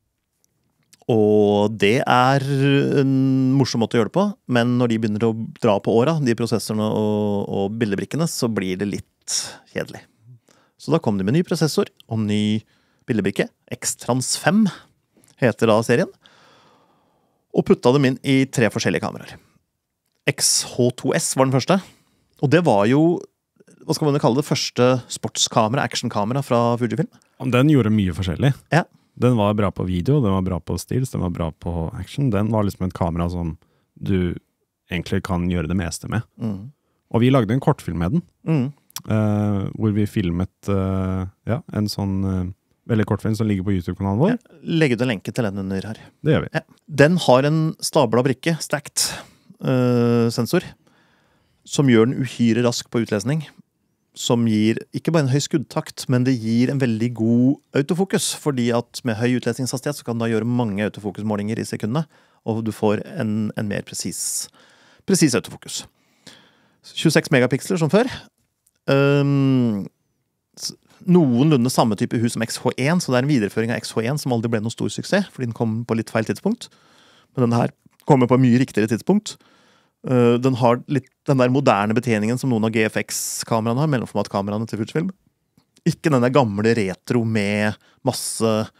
Og det er en morsom måte å gjøre det på, men når de begynner å dra på åra, de prosessorene og, og bildebrikkene, så blir det litt kjedelig. Så da kom de med ny prosessor og ny bildebrikke. X-Trans fem heter da serien. Og putta dem inn i tre forskjellige kameraer. X H to S var den første. Og det var jo, hva skal man kalle det, første sportskamera, actionkamera fra Fujifilm. Den gjorde mye forskjellig. Ja. Den var bra på video, den var bra på stills, den var bra på action. Den var liksom et kamera som du egentlig kan gjøre det meste med. Mm. Og vi lagde en kortfilm med den, Mm. eh, hvor vi filmet eh, ja, en sånn eh, veldig kortfilm som ligger på YouTube-kanalen vår. Ja. Legg ut en lenke til den under her. Det gjør vi. Ja. Den har en stabla brikke, stacked uh, sensor, som gjør den uhyre rask på utlesning. Som gir ikke bare en høy skuddtakt, men det gir en veldig god autofokus. Fordi at med høy utlesningshastighet så kan du da gjøre mange autofokusmålinger i sekundene, og du får en, en mer presis, presis autofokus. tjueseks megapiksler som før. Um, noenlunde samme type hus som X H en, så det er en videreføring av X H en som aldri ble noen stor suksess, fordi den kom på litt feil tidspunkt. Men denne her kommer på mye riktigere tidspunkt. Uh, den har litt den der moderne betjeningen som noen av G F X-kameraene har, mellomformatkameraene til Fujifilm. Ikke den der gamle retro med masse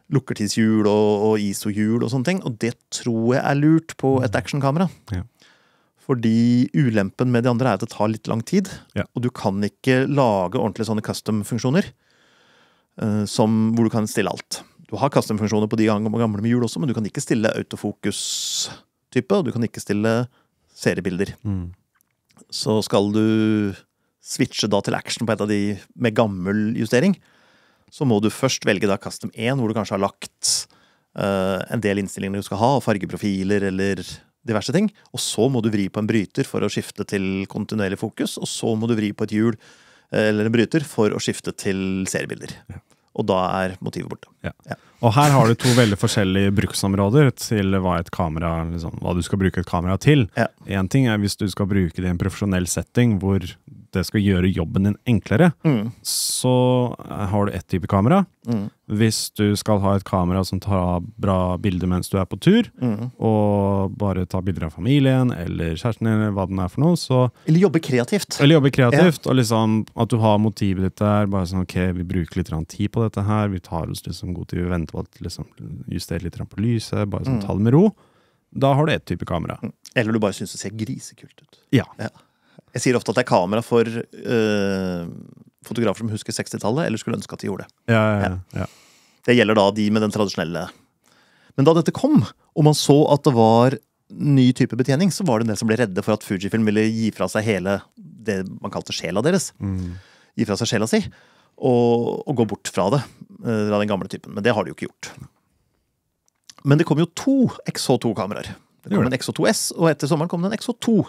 lukkertidshjul og, og I S O-hjul og sånne ting, og det tror jeg er lurt på et actionkamera. Ja. Fordi ulempen med de andre er at det tar litt lang tid, Ja. og du kan ikke lage ordentlig sånne custom-funksjoner, uh, som, hvor du kan stille alt. Du har custom-funksjoner på de gamle med hjul også, men du kan ikke stille autofokus-type, og du kan ikke stille seriebilder. Mm. Så skal du switche da til action på et av de med gammel justering, så må du først velge da custom én, hvor du kanskje har lagt uh, en del innstillinger du skal ha, fargeprofiler eller diverse ting, og så må du vri på en bryter for å skifte til kontinuerlig fokus, og så må du vri på et hjul eller en bryter for å skifte til seriebilder. Ja. Og da er motivet borte. Ja. Ja. Og her har du to veldig forskjellige bruksområder til hva et kamera, liksom, hva du skal bruke et kamera til. Ja. En ting er hvis du skal bruke det i en profesjonell setting, hvor det skal gjøre jobben din enklere, mm. så har du ett type kamera. Mm. Hvis du skal ha et kamera som tar bra bilder mens du er på tur, mm. og bare ta bilder av familien, eller kjæresten din, eller hva den er for noe, så... Eller jobbe kreativt. Eller jobbe kreativt, ja. Og liksom at du har motivet ditt der, bare sånn, ok, vi bruker litt tid på dette her, vi tar oss liksom god tid, vi venter på at liksom, justerer litt på lyset, bare sånn, mm. ta det med ro. Da har du ett type kamera. Eller du bare synes det ser grisekult ut. Ja. Ja. Jeg sier ofte at det er kamera for øh, fotografer som husker sekstitallet, eller skulle ønske at de gjorde det. Ja, ja, ja. Det gjelder da de med den tradisjonelle. Men da dette kom, og man så at det var ny type betjening, så var det en del som ble redde for at Fujifilm ville gi fra seg hele det man kalte sjela deres. Mm. Gi fra seg sjela si, og, og gå bort fra det, øh, av den gamle typen. Men det har de jo ikke gjort. Men det kom jo to X H to-kameraer. Det kom en X H to S, og etter sommeren kom det en X H to.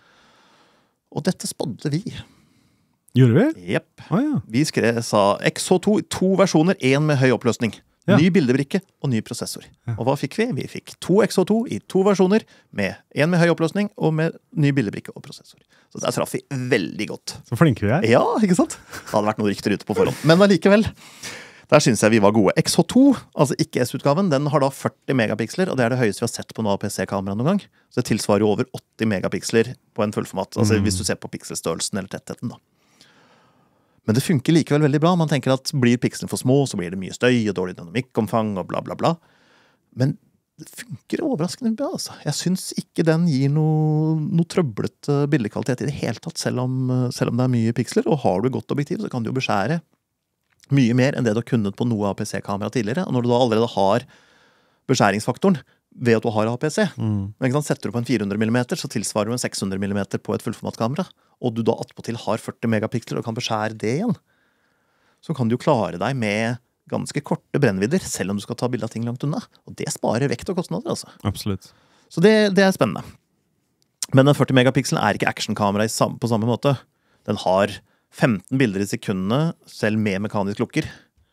Og dette spådde vi. Gjorde vi? Jepp. Ah, ja. Vi skrev, sa X H to i to versjoner, en med høy oppløsning. Ja. Ny bildebrikke og ny prosessor. Ja. Og hva fikk vi? Vi fikk to X H to i to versjoner, med en med høy oppløsning og med ny bildebrikke og prosessor. Så der traff vi veldig godt. Så flinke vi er. Ja, ikke sant? Det hadde vært noen rykter ute på forhånd. Men allikevel, der synes jeg vi var gode. X H to, altså ikke S-utgaven, den har da førti megapiksler, og det er det høyeste vi har sett på noe A P C-kamera noen gang. Så det tilsvarer jo over åtti megapiksler på en fullformat, altså mm. hvis du ser på pikselstørrelsen eller tettheten da. Men det funker likevel veldig bra. Man tenker at blir pikslene for små, så blir det mye støy og dårlig dynamikkomfang og bla bla bla. Men det funker overraskende bra, altså. Jeg synes ikke den gir noe, noe trøblete bildekvalitet i det hele tatt, selv om, selv om det er mye piksler. Og har du godt objektiv, så kan du jo beskjære mye mer enn det du har kunnet på noe A P C-kamera tidligere. Og når du da allerede har beskjæringsfaktoren ved at du har A P C, mm. men ikke sant, setter du på en fire hundre millimeter, så tilsvarer du en seks hundre millimeter på et fullformatkamera, og du da attpåtil har førti megapiksler og kan beskjære det igjen, så kan du jo klare deg med ganske korte brennvidder, selv om du skal ta bilde av ting langt unna. Og det sparer vekt og kostnader, altså. Absolutt. Så det, det er spennende. Men den førti megapikselen er ikke actionkamera på samme måte. Den har femten bilder i sekundene, selv med mekanisk lukker.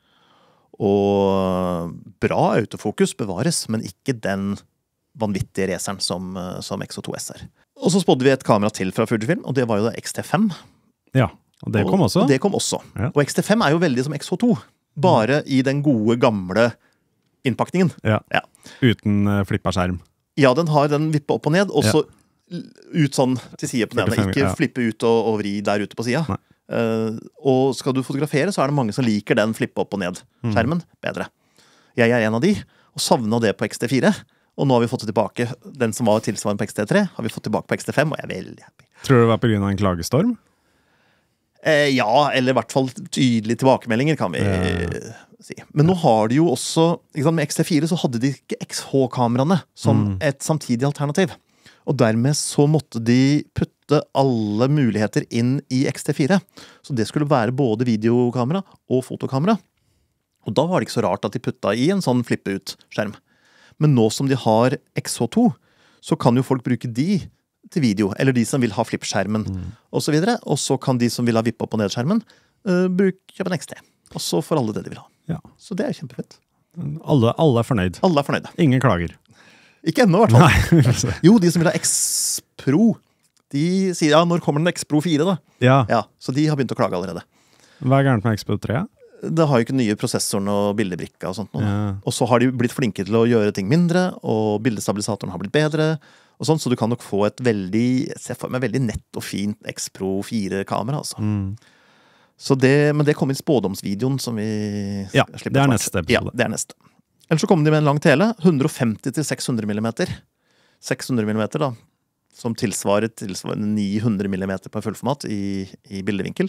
Og bra autofokus bevares, men ikke den vanvittige raceren som, som X H to S er. Og så spådde vi et kamera til fra Fujifilm, og det var jo da X T fem. Ja, og det kom og, også. Og det kom også. Ja. Og X T fem er jo veldig som X H to, bare i den gode, gamle innpakningen. Ja, ja. Uten uh, flippa skjerm. Ja, den har den vippe opp og ned, og så ja. ut sånn til side på den ene. Ikke ja. flippe ut og, og vri der ute på siden. Uh, og skal du fotografere, så er det mange som liker den flippe opp og ned skjermen mm. bedre. Jeg er en av de, og savnet det på X T fire. Og nå har vi fått det tilbake. Den som var tilsvarende på X T tre, har vi fått tilbake på X T fem, og jeg er veldig happy. Tror du det var på grunn av en klagestorm? Eh, ja, eller i hvert fall tydelige tilbakemeldinger, kan vi ja. si. Men nå har de jo også, ikke sant, med X T fire så hadde de ikke X H-kameraene som mm. et samtidig alternativ. Og dermed så måtte de putte alle muligheter inn i X T fire. Så det skulle være både videokamera og fotokamera. Og da var det ikke så rart at de putta i en sånn flippe-ut-skjerm. Men nå som de har X H to, så kan jo folk bruke de til video, eller de som vil ha flippskjermen, mm. og så videre. Og så kan de som vil ha vippe opp og ned skjermen, uh, bruke kjøpe en X T. Og så får alle det de vil ha. Ja. Så det er kjempefett. Alle, alle er fornøyd. Alle er fornøyde. Ingen klager. Ikke ennå, i hvert fall. Jo, de som vil ha X Pro, de sier, ja, når kommer den X Pro fire da? Ja. Ja. Så de har begynt å klage allerede. Hva er gærent med X Pro tre? Det har jo ikke nye prosessoren og bildebrikka og sånt. Ja. Og så har de blitt flinke til å gjøre ting mindre, og bildestabilisatoren har blitt bedre, og sånt, så du kan nok få et veldig, se for meg, veldig nett og fint X Pro fire-kamera, altså. Mm. Så det, men det kom i spådomsvideoen som vi ja, det er neste episode. Ja, det er neste. Eller så kom de med en lang tele, hundre og femti til seks hundre millimeter. seks hundre millimeter da, som tilsvarer, tilsvarer ni hundre millimeter på fullformat i, i bildevinkel.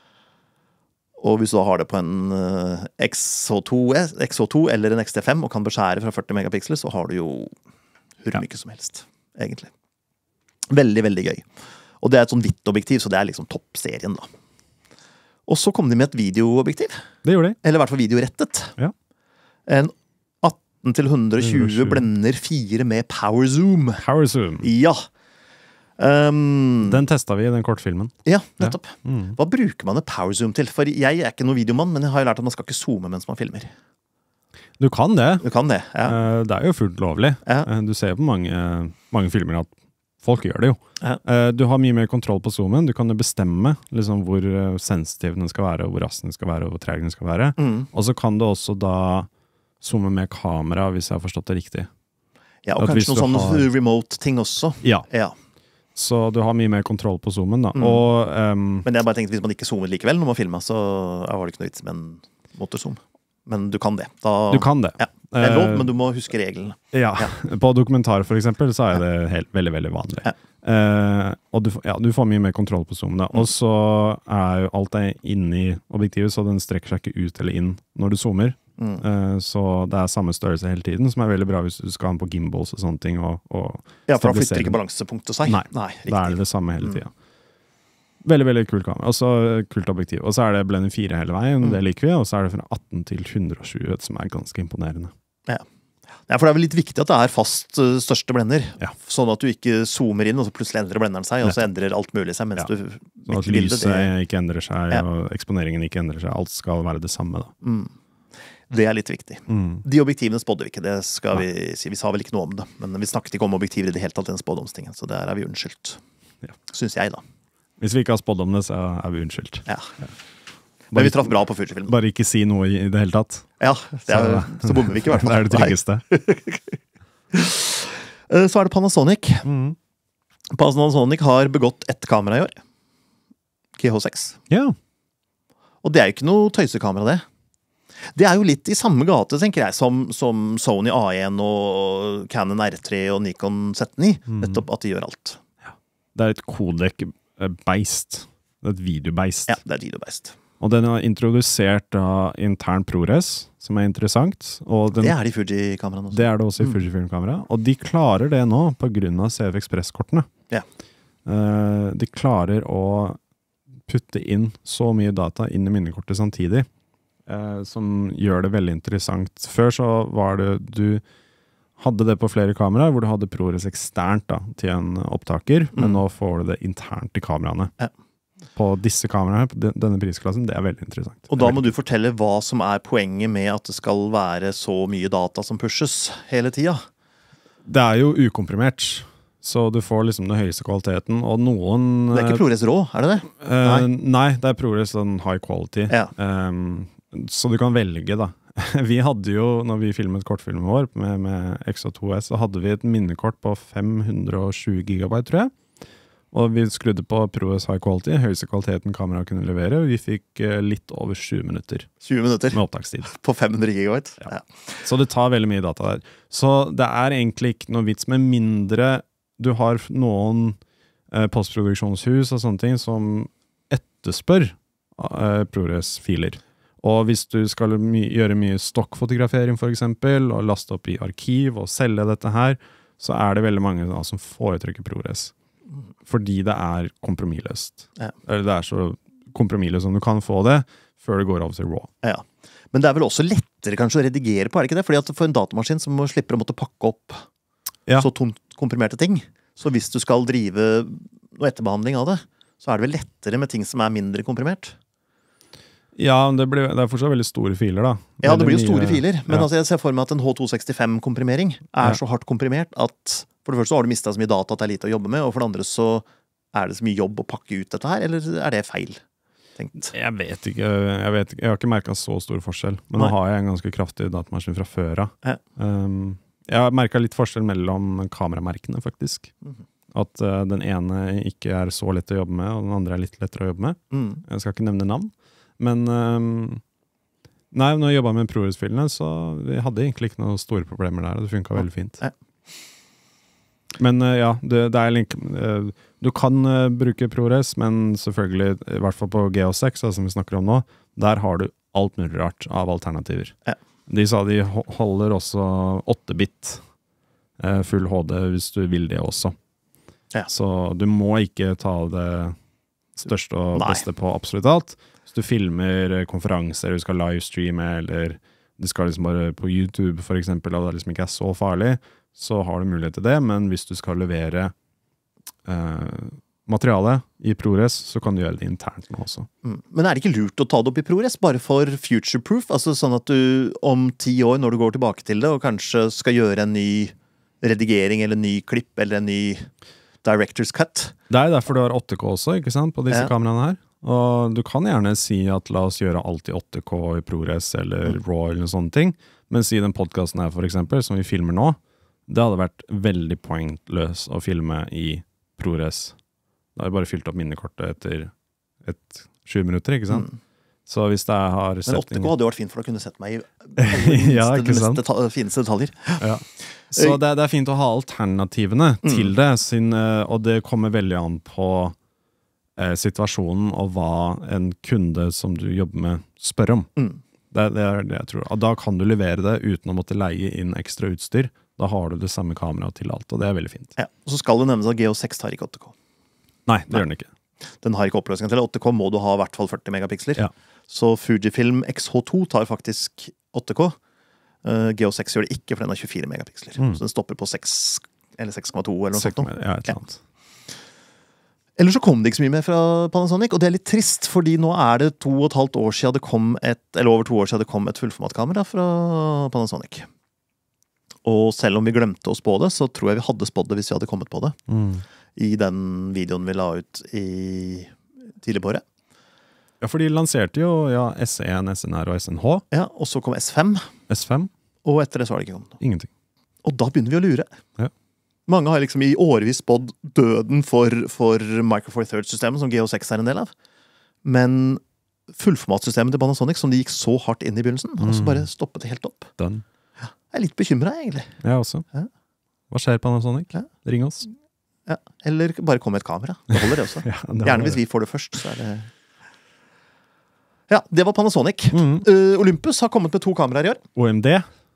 Og hvis du da har det på en uh, X H to, X H to eller en X T fem og kan beskjære fra førti megapiksler, så har du jo hvor mye ja. som helst, egentlig. Veldig, veldig gøy. Og det er et sånn hvitt objektiv, så det er liksom toppserien da. Og så kom de med et videoobjektiv. Det gjorde de. Eller i hvert fall videorettet. Ja. En atten til hundre og tjue blender fire med power zoom. Power zoom. Ja. Um, den testet vi i den kortfilmen. Ja, nettopp. Ja. Mm. Hva bruker man et power zoom til? For jeg er ikke noen videomann, men jeg har jo lært at man skal ikke zoome mens man filmer. Du kan det. Du kan det, ja. Det er jo fullt lovlig. Ja. Du ser på mange, mange filmer at folk gjør det jo. Ja. Du har mye mer kontroll på zoomen. Du kan jo bestemme liksom, hvor sensitiv den skal være, og hvor rask den skal være, og hvor treg den skal være. Mm. Og så kan du også da zoome med kamera, hvis jeg har forstått det riktig. Ja, og at kanskje noen sånne har... remote-ting også. Ja. Ja. Så du har mye mer kontroll på zoomen da. Mm. Og, um... Men jeg bare tenkte, hvis man ikke zoomer likevel når man filmer, så var det ikke noe vits med en motorzoom. Men du kan det. Da... Du kan det. Ja. Det er lov, men du må huske reglene. Ja, ja. På dokumentar for eksempel, så er det helt, veldig, veldig vanlig. Ja. Uh, og du, ja, du får mye mer kontroll på zoomen. Mm. Og så er jo alt er inne i objektivet, så den strekker seg ikke ut eller inn når du zoomer. Mm. Uh, så det er samme størrelse hele tiden, som er veldig bra hvis du skal ha den på gimbals og sånne ting. Og, og ja, for da flytter ikke balansepunktet seg. Nei, Nei da er det det samme hele tiden. Mm. Veldig, veldig kult kamera. Og så kult objektiv. Og så er det blende fire hele veien, mm. det liker vi. Og så er det fra atten til hundre og tjue, som er ganske imponerende. Ja. Ja, for det er vel litt viktig at det er fast uh, største blender. Ja. Sånn at du ikke zoomer inn, og så plutselig endrer blenderen seg, og så endrer alt mulig seg mens ja. du sånn at lyset det... ikke endrer seg, ja. og eksponeringen ikke endrer seg. Alt skal være det samme, da. Mm. Det er litt viktig. Mm. De objektivene spådde vi ikke, det skal vi si. Vi sa vel ikke noe om det, men vi snakket ikke om objektiver i det hele tatt i den spådomstingen, så der er vi unnskyldt. Ja. Synes jeg, da. Hvis vi ikke har spådd om det, så er vi unnskyldt. Ja. Men vi traff bra på Fujifilm. Bare ikke si noe i det hele tatt. Ja, det er, så, så bommer vi ikke i hvert fall. Det er det tryggeste. Så er det Panasonic. Mm. Panasonic har begått ett kamera i år. G H seks. Ja. Og det er jo ikke noe tøysekamera, det. Det er jo litt i samme gate, tenker jeg, som, som Sony A én og Canon R tre og Nikon Z ni. Mm. Nettopp at de gjør alt. Ja. Det er et kodek-beist. Det er et videobeist. Ja, det er et videobeist. Og den har introdusert da intern ProRes, som er interessant. Og den, det er det i Fuji-kameraene også. Det er det også i Fujifilm-kamera. Og de klarer det nå på grunn av C F Express-kortene. Ja. Uh, de klarer å putte inn så mye data inn i minnekortet samtidig, uh, som gjør det veldig interessant. Før så var det, du hadde det på flere kameraer, hvor du hadde ProRes eksternt da, til en opptaker, mm. men nå får du det internt i kameraene. Ja. På disse kameraene, på denne prisklassen, det er veldig interessant. Og da må du fortelle hva som er poenget med at det skal være så mye data som pushes hele tida. Det er jo ukomprimert, så du får liksom den høyeste kvaliteten, og noen... Det er ikke ProRes rå, er det det? Uh, nei. nei, det er ProRes sånn high quality. Ja. Um, så du kan velge da. Vi hadde jo, når vi filmet kortfilmen vår med, med X H to S, så hadde vi et minnekort på fem hundre og tjue gigabyte, tror jeg. Og vi skrudde på ProRes High Quality, høyeste kvaliteten kameraet kunne levere, og vi fikk litt over tjue minutter. tjue minutter? Med opptakstid. På fem hundre gigabyte? Ja. Ja. Så det tar veldig mye data der. Så det er egentlig ikke noe vits med mindre du har noen eh, postproduksjonshus og sånne ting som etterspør eh, ProRes-filer. Og hvis du skal my gjøre mye stokkfotografering for eksempel, og laste opp i arkiv og selge dette her, så er det veldig mange da, som foretrekker ProRes. Fordi det er kompromissløst. Ja. Eller det er så kompromissløst som du kan få det, før det går over til RAW. Ja. Men det er vel også lettere kanskje å redigere på, er det ikke det? Fordi at for en datamaskin så må du slippe å måtte pakke opp ja. så tomt komprimerte ting. Så hvis du skal drive noe etterbehandling av det, så er det vel lettere med ting som er mindre komprimert. Ja, det, blir, det er fortsatt veldig store filer da. Ja, det blir jo store filer. Men ja. altså, jeg ser for meg at en H to sekstifem-komprimering er ja. så hardt komprimert at for det første så har du mistet så mye data at det er lite å jobbe med, og for det andre så er det så mye jobb å pakke ut dette her, eller er det feil tenkt? Jeg vet ikke, jeg, vet ikke, jeg har ikke merket så stor forskjell, men Nei. Nå har jeg en ganske kraftig datamaskin fra før av. Ja. Um, jeg har merket litt forskjell mellom kameramerkene faktisk. Mm-hmm. At uh, den ene ikke er så lett å jobbe med, og den andre er litt lettere å jobbe med. Mm. Jeg skal ikke nevne navn, men um, Nei, når jeg jobbet med ProRes-filene, så vi hadde egentlig ikke noen store problemer der, og det funket veldig fint. Ja. Men uh, ja, det, det er link, uh, du kan uh, bruke ProRes, men selvfølgelig, i hvert fall på G O seks, som vi snakker om nå, der har du alt mulig rart av alternativer. Ja. De sa de holder også åtte bit uh, full H D hvis du vil det også. Ja. Så du må ikke ta det største og Nei. beste på absolutt alt. Hvis du filmer konferanser, du skal livestreame, eller du skal liksom bare på YouTube for eksempel, og det liksom ikke er så farlig, så har du mulighet til det, men hvis du skal levere eh, materiale i ProRes, så kan du gjøre det internt nå også. Mm. Men er det ikke lurt å ta det opp i ProRes, bare for future-proof? Altså sånn at du om ti år, når du går tilbake til det, og kanskje skal gjøre en ny redigering, eller en ny klipp, eller en ny director's cut? Det er derfor du har åtte K også, ikke sant, på disse Ja. kameraene her. Og du kan gjerne si at la oss gjøre alt i åtte K i ProRes, eller Mm. RAW, eller sånne ting. Mens i den podcasten her, for eksempel, som vi filmer nå, det hadde vært veldig pointløs å filme i ProRes. Da har jeg bare fylt opp minnekortet etter et sju minutter, ikke sant? Mm. Så hvis det har Men setting... åtte K hadde jo vært fint, for da kunne du sett meg i minste, Ja, ikke sant? mest deta- fineste detaljer. Ja. Så det, det er fint å ha alternativene Mm. til det, sin, eh, og det kommer veldig an på eh, situasjonen og hva en kunde som du jobber med spør om. Mm. Det, det er det jeg tror. Og da kan du levere det uten å måtte leie inn ekstra utstyr. Da har du det samme kameraet til alt, og det er veldig fint. Ja. Og så skal det nevnes at G O seks tar ikke åtte K. Nei, det gjør den ikke. Den har ikke oppløsning til. åtte K må du ha i hvert fall førti megapiksler. Ja. Så Fujifilm X H to tar faktisk åtte K. Uh, G O seks gjør det ikke, for den har tjuefire megapiksler. Mm. Så den stopper på seks eller seks komma to eller noe sånt. Ja, et eller annet. Eller så kom det ikke så mye mer fra Panasonic, og det er litt trist, fordi nå er det to og et halvt år siden det kom et, eller over to år siden det kom et fullformatkamera fra Panasonic. Og selv om vi glemte å spå det, så tror jeg vi hadde spådd det hvis vi hadde kommet på det. Mm. I den videoen vi la ut i tidlig på året. Ja, for de lanserte jo ja, S en, S N R og S N H. Ja, og så kom S fem, S fem, og etter det så har det ikke kommet noe. ingenting. Og da begynner vi å lure. Ja. Mange har liksom i årevis spådd døden for, for Micro Four Thirds-systemet, som G O seks er en del av. Men fullformatsystemet til Panasonic, som de gikk så hardt inn i begynnelsen, har også Mm. bare stoppet det helt opp. Done. Jeg er litt bekymret, egentlig. Jeg også. Ja. Hva skjer, Panasonic? Ja. Ring oss. Ja. Eller bare kom med et kamera. Det holder det også. Ja, det Gjerne hvis vi får det først, så er det... Ja, det var Panasonic. Mm. Uh, Olympus har kommet med to kameraer i år. O M D.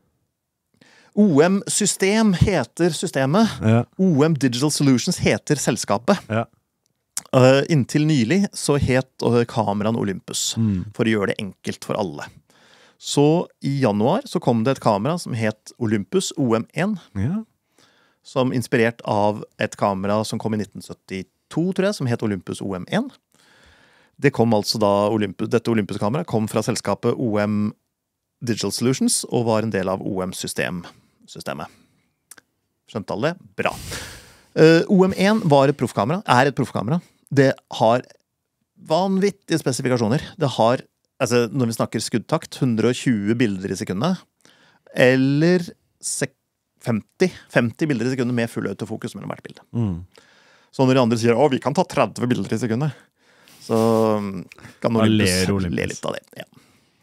O M-system heter systemet. Ja. O M Digital Solutions heter selskapet. Ja. Uh, inntil nylig så het uh, kameraen Olympus, Mm. for å gjøre det enkelt for alle. Så i januar så kom det et kamera som het Olympus O M én, Ja. som inspirert av et kamera som kom i nitten syttito, tror jeg, som het Olympus O M én. Det kom altså da, Olympus, dette Olympus-kameraet kom fra selskapet O M Digital Solutions, og var en del av O M-systemet. Skjønte alle det? Bra. Uh, O M én var et proffkamera, er et proffkamera. Det har vanvittige spesifikasjoner. Det har, altså når vi snakker skuddtakt, hundre og tjue bilder i sekundet, eller femti, femti bilder i sekundet med full autofokus mellom hvert bilde. Mm. Så når de andre sier, å, vi kan ta tretti bilder i sekundet, så kan Da Olympus ler Olympus. le litt av det. Ja.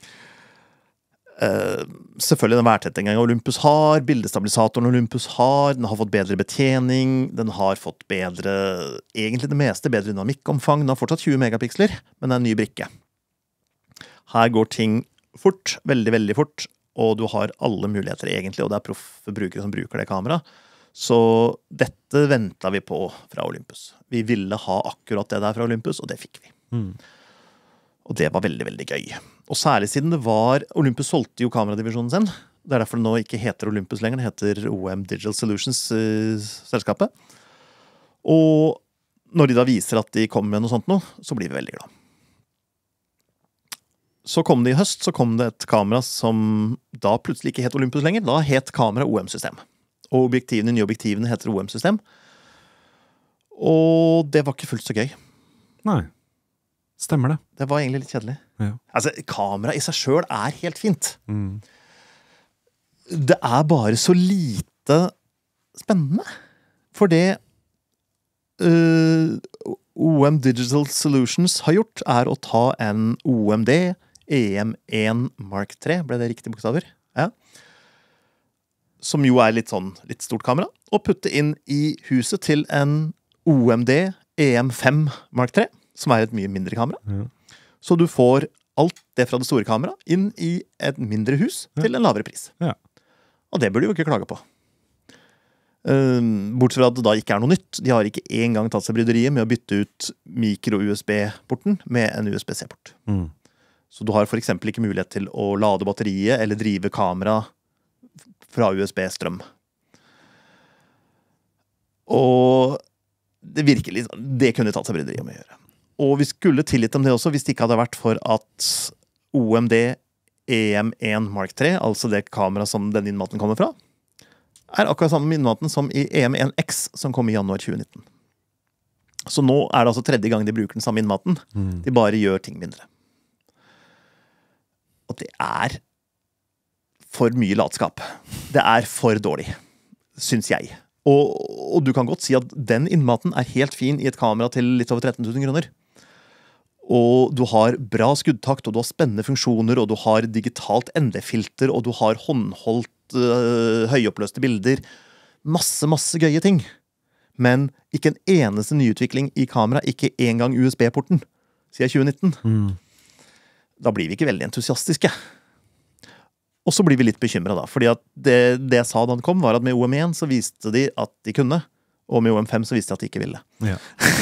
Uh, selvfølgelig den værtettinga Olympus har, bildestabilisatoren Olympus har, den har fått bedre betjening, den har fått bedre, egentlig det meste, bedre dynamikkomfang, den har fortsatt tjue megapiksler, men det er en ny brikke. Her går ting fort, veldig, veldig fort, og du har alle muligheter egentlig, og det er proffe brukere som bruker det kamera. Så dette ventet vi på fra Olympus. Vi ville ha akkurat det der fra Olympus, og det fikk vi. Mm. Og det var veldig, veldig gøy. Og særlig siden det var, Olympus solgte jo kameradivisjonen sin. Det er derfor det nå ikke heter Olympus lenger, det heter O M Digital Solutions-selskapet. Og når de da viser at de kommer med noe sånt nå, så blir vi veldig glad. Så kom det i høst, så kom det et kamera som da plutselig ikke het Olympus lenger. Da het kamera O M-system. Og objektivene, nye objektivene heter O M-system. Og det var ikke fullt så gøy. Nei. Stemmer det. Det var egentlig litt kjedelig. Ja. Altså, kamera i seg selv er helt fint. Mm. Det er bare så lite spennende. For det uh, O M Digital Solutions har gjort, er å ta en O M D E M én Mark tre, ble det riktige bokstaver? Ja. Som jo er litt sånn, litt stort kamera, og putte inn i huset til en O M D E M fem Mark tre, som er et mye mindre kamera. Ja. Så du får alt det fra det store kameraet inn i et mindre hus til en lavere pris. Ja. Og det burde du jo ikke klage på. Um, bortsett fra at det da ikke er noe nytt. De har ikke engang tatt seg bryderiet med å bytte ut micro-U S B-porten med en U S B C-port. Mm. Så du har for eksempel ikke mulighet til å lade batteriet eller drive kamera fra U S B-strøm. Og det virker litt, det kunne de tatt seg bryderiet med å gjøre. Og vi skulle tilgitt dem det også hvis det ikke hadde vært for at O M D E M én Mark tre, altså det kamera som denne innmaten kommer fra, er akkurat samme innmaten som i E M én X som kom i januar tjue nitten. Så nå er det altså tredje gang de bruker den samme innmaten. Mm. De bare gjør ting mindre. Og det er for mye latskap. Det er for dårlig, syns jeg. Og, og du kan godt si at den innmaten er helt fin i et kamera til litt over tretten tusen kroner. Og du har bra skuddtakt, og du har spennende funksjoner, og du har digitalt N D-filter, og du har håndholdt øh, høyoppløste bilder. Masse, masse gøye ting. Men ikke en eneste nyutvikling i kamera, ikke engang U S B-porten, siden tjue nitten. Mm. Da blir vi ikke veldig entusiastiske. Og så blir vi litt bekymret da, fordi at det, det jeg sa da den kom, var at med O M én så viste de at de kunne, og med O M fem så viste de at de ikke ville. Ja.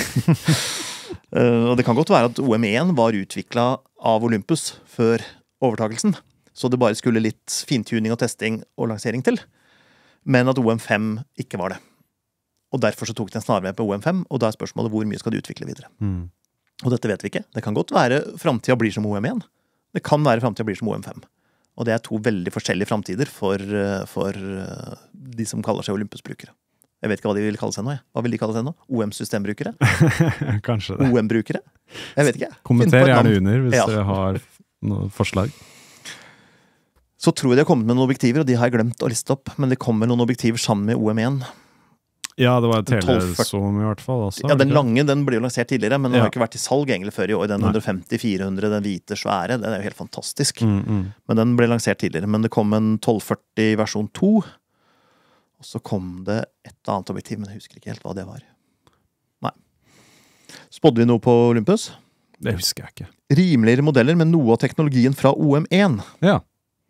Uh, og det kan godt være at O M én var utviklet av Olympus før overtakelsen, så det bare skulle litt fintuning og testing og lansering til, men at O M fem ikke var det. Og derfor så tok de en snarvei på O M fem, og da er spørsmålet hvor mye skal de utvikle videre. Mm. Og dette vet vi ikke. Det kan godt være fremtiden blir som O M én. Det kan være fremtiden blir som O M fem. Og det er to veldig forskjellige fremtider for, for de som kaller seg Olympus-brukere. Jeg vet ikke hva de vil kalle seg nå. Jeg. Hva vil de kalle seg nå? O M-systembrukere? Kanskje det. O M-brukere? Jeg vet ikke. Kommenter gjerne under hvis ja. dere har noen forslag. Så tror jeg de har kommet med noen objektiver, og de har jeg glemt å liste opp. Men det kommer noen objektiver sammen med O M én. Ja, det var telezoom i hvert fall også. Ja, den lange den ble jo lansert tidligere, men den ja. har ikke vært i salg egentlig før i år. Den hundre femti fire hundre, den hvite svære, den er jo helt fantastisk. Mm, mm. Men den ble lansert tidligere. Men det kom en tolv førti versjon to, og så kom det et annet objektiv, men jeg husker ikke helt hva det var. Nei. Spådde vi noe på Olympus? Det husker jeg ikke. Rimeligere modeller med noe av teknologien fra O M én. Ja.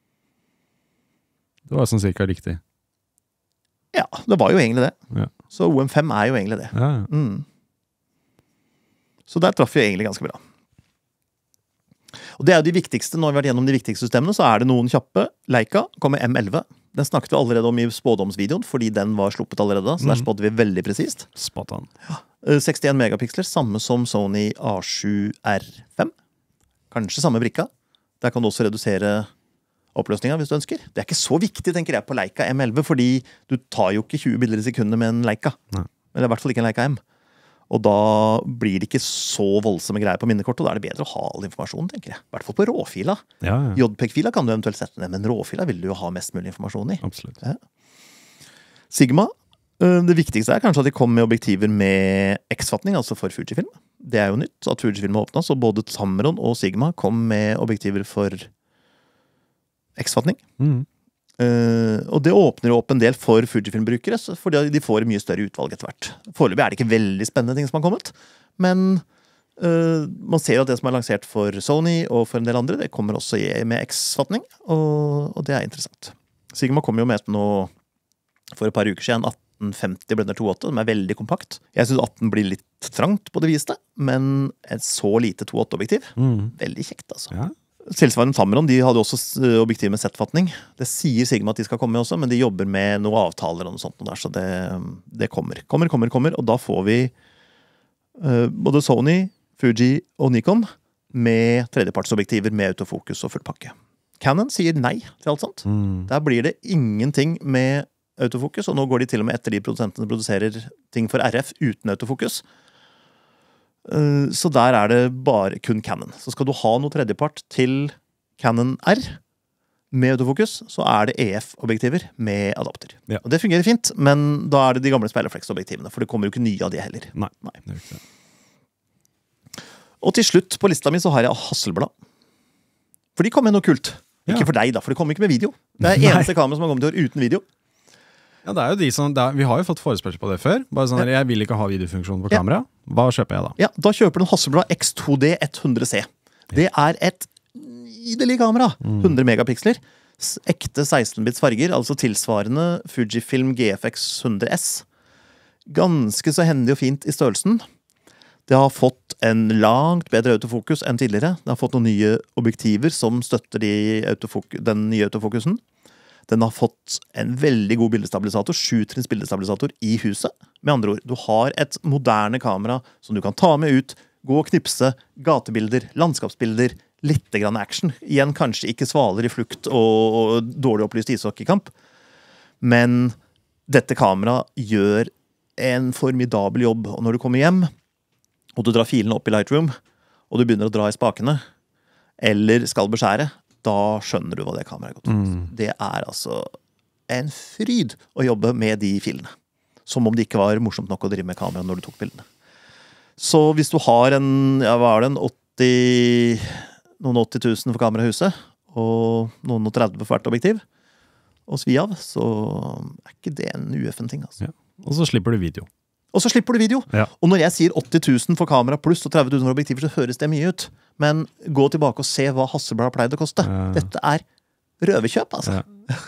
Det var sånn cirka riktig. Ja, det var jo egentlig det. Ja. Så O M fem er jo egentlig det. Ja, ja. Mm. Så der traff vi egentlig ganske bra. Og det er jo de viktigste, når vi har vært gjennom de viktigste systemene, så er det noen kjappe. Leica kommer M elleve. Den snakket vi allerede om i spådomsvideoen, fordi den var sluppet allerede, så der spådde vi veldig presist. Spot on. Ja. sekstien megapiksler, samme som Sony A sju R fem. Kanskje samme brikka. Der kan du også redusere oppløsninga hvis du ønsker. Det er ikke så viktig, tenker jeg, på Leica M elleve, fordi du tar jo ikke tjue bilder i sekundet med en Leica. Nei. Eller i hvert fall ikke en Leica M. Og da blir det ikke så voldsomme greier på minnekortet, og da er det bedre å ha all informasjonen, tenker jeg. I hvert fall på råfila. Ja, ja. JPEG-fila kan du eventuelt sette ned, men råfila vil du jo ha mest mulig informasjon i. Absolutt. Ja. Sigma, det viktigste er kanskje at de kom med objektiver med X-fatning, altså for Fujifilm. Det er jo nytt at Fujifilm har åpnet, så både Tamron og Sigma kom med objektiver for X-fatning. Mm. Uh, og det åpner jo opp en del for Fujifilm-brukere, fordi de får mye større utvalg etter hvert. Foreløpig er det ikke veldig spennende ting som har kommet, men uh, man ser jo at det som er lansert for Sony og for en del andre, det kommer også med X-fatning, og, og det er interessant. Sigma kom jo med et nå for et par uker siden, atten femti Blender to punkt åtte, som er veldig kompakt. Jeg synes atten blir litt trangt på det viste, men et så lite to punkt åtte-objektiv, Mm. veldig kjekt altså. Ja. Tilsvarende Tamron, de hadde også objektiv med Z-fatning. Det sier Sigma at de skal komme med også, men de jobber med noen avtaler og noe sånt der, så det, det kommer. Kommer, kommer, kommer, og da får vi uh, både Sony, Fuji og Nikon med tredjepartsobjektiver med autofokus og full pakke. Canon sier nei til alt sånt. Mm. Der blir det ingenting med autofokus, og nå går de til og med etter de produsentene produserer ting for R F uten autofokus. Så der er det bare kun Canon. Så skal du ha noe tredjepart til Canon R med autofokus, så er det E F-objektiver med adapter. Ja. Og det fungerer fint, men da er det de gamle speilrefleksobjektivene, for det kommer jo ikke nye av de heller. Nei. Nei. Det er ikke det. Og til slutt på lista mi så har jeg Hasselblad. For de kom med noe kult. Ikke Ja. for deg, da, for det kommer ikke med video. Det er eneste kamera som har kommet i år uten video. Ja, det er jo de som, det er, vi har jo fått forespørsel på det før. Bare sånn, jeg vil ikke ha videofunksjon på Ja. kamera. Hva kjøper jeg da? Ja, Da kjøper du en Hasselblad X to D hundre C. Det er et nydelig kamera. hundre megapiksler. S- Ekte seksten-bits farger, altså tilsvarende Fujifilm G F X hundre S. Ganske så hendig og fint i størrelsen. Det har fått en langt bedre autofokus enn tidligere. Det har fått noen nye objektiver som støtter de autofok- den nye autofokusen. Den har fått en veldig god bildestabilisator, sjutrinns bildestabilisator i huset. Med andre ord, du har et moderne kamera som du kan ta med ut, gå og knipse, gatebilder, landskapsbilder, litt grann action. Igjen kanskje ikke svaler i flukt og, og dårlig opplyst ishockeykamp. Men dette kameraet gjør en formidabel jobb. Og når du kommer hjem, og du drar filene opp i Lightroom, og du begynner å dra i spakene, eller skal beskjære, da skjønner du hva det kameraet er gått ut. Det er altså en fryd å jobbe med de filene. Som om det ikke var morsomt nok å drive med kamera når du tok bildene. Så hvis du har en, ja, hva er det, en åtti, noen åtti tusen for kamerahuset, og noen og tretti for hvert objektiv, og svi av, så er ikke det en U F-en-ting. Altså. Ja. Og så slipper du video. Og så slipper du video. Ja. Og når jeg sier åtti tusen for kamera pluss og tretti tusen for objektiver, så høres det mye ut. Men gå tilbake og se hva Hasselblad pleide å koste. Ja. Dette er røverkjøp, altså. Ja.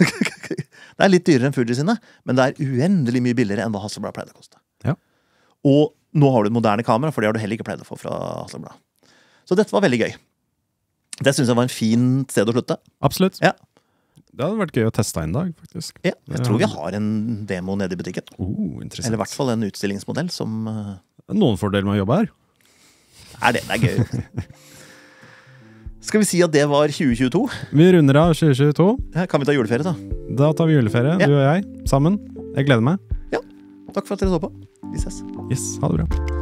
Det er litt dyrere enn Fuji sine, men det er uendelig mye billigere enn hva Hasselblad pleide å koste. Ja. Og nå har du et moderne kamera, for det har du heller ikke pleid å få fra Hasselblad. Så dette var veldig gøy. Det synes jeg var en fin sted å slutte. Absolutt. Ja. Det hadde vært gøy å teste en dag, faktisk. Ja, jeg tror vi har en demo nede i butikken. Oh, interessant. Eller i hvert fall en utstillingsmodell som uh, Noen fordeler med å jobbe her. er det. Det er gøy. Skal vi si at det var tjue tjueto? Vi runder av tjue tjueto. Ja, kan vi ta juleferie, da? Da tar vi juleferie, Ja. du og jeg, sammen. Jeg gleder meg. Takk for at dere så på. Vi ses. Yes, ha det bra.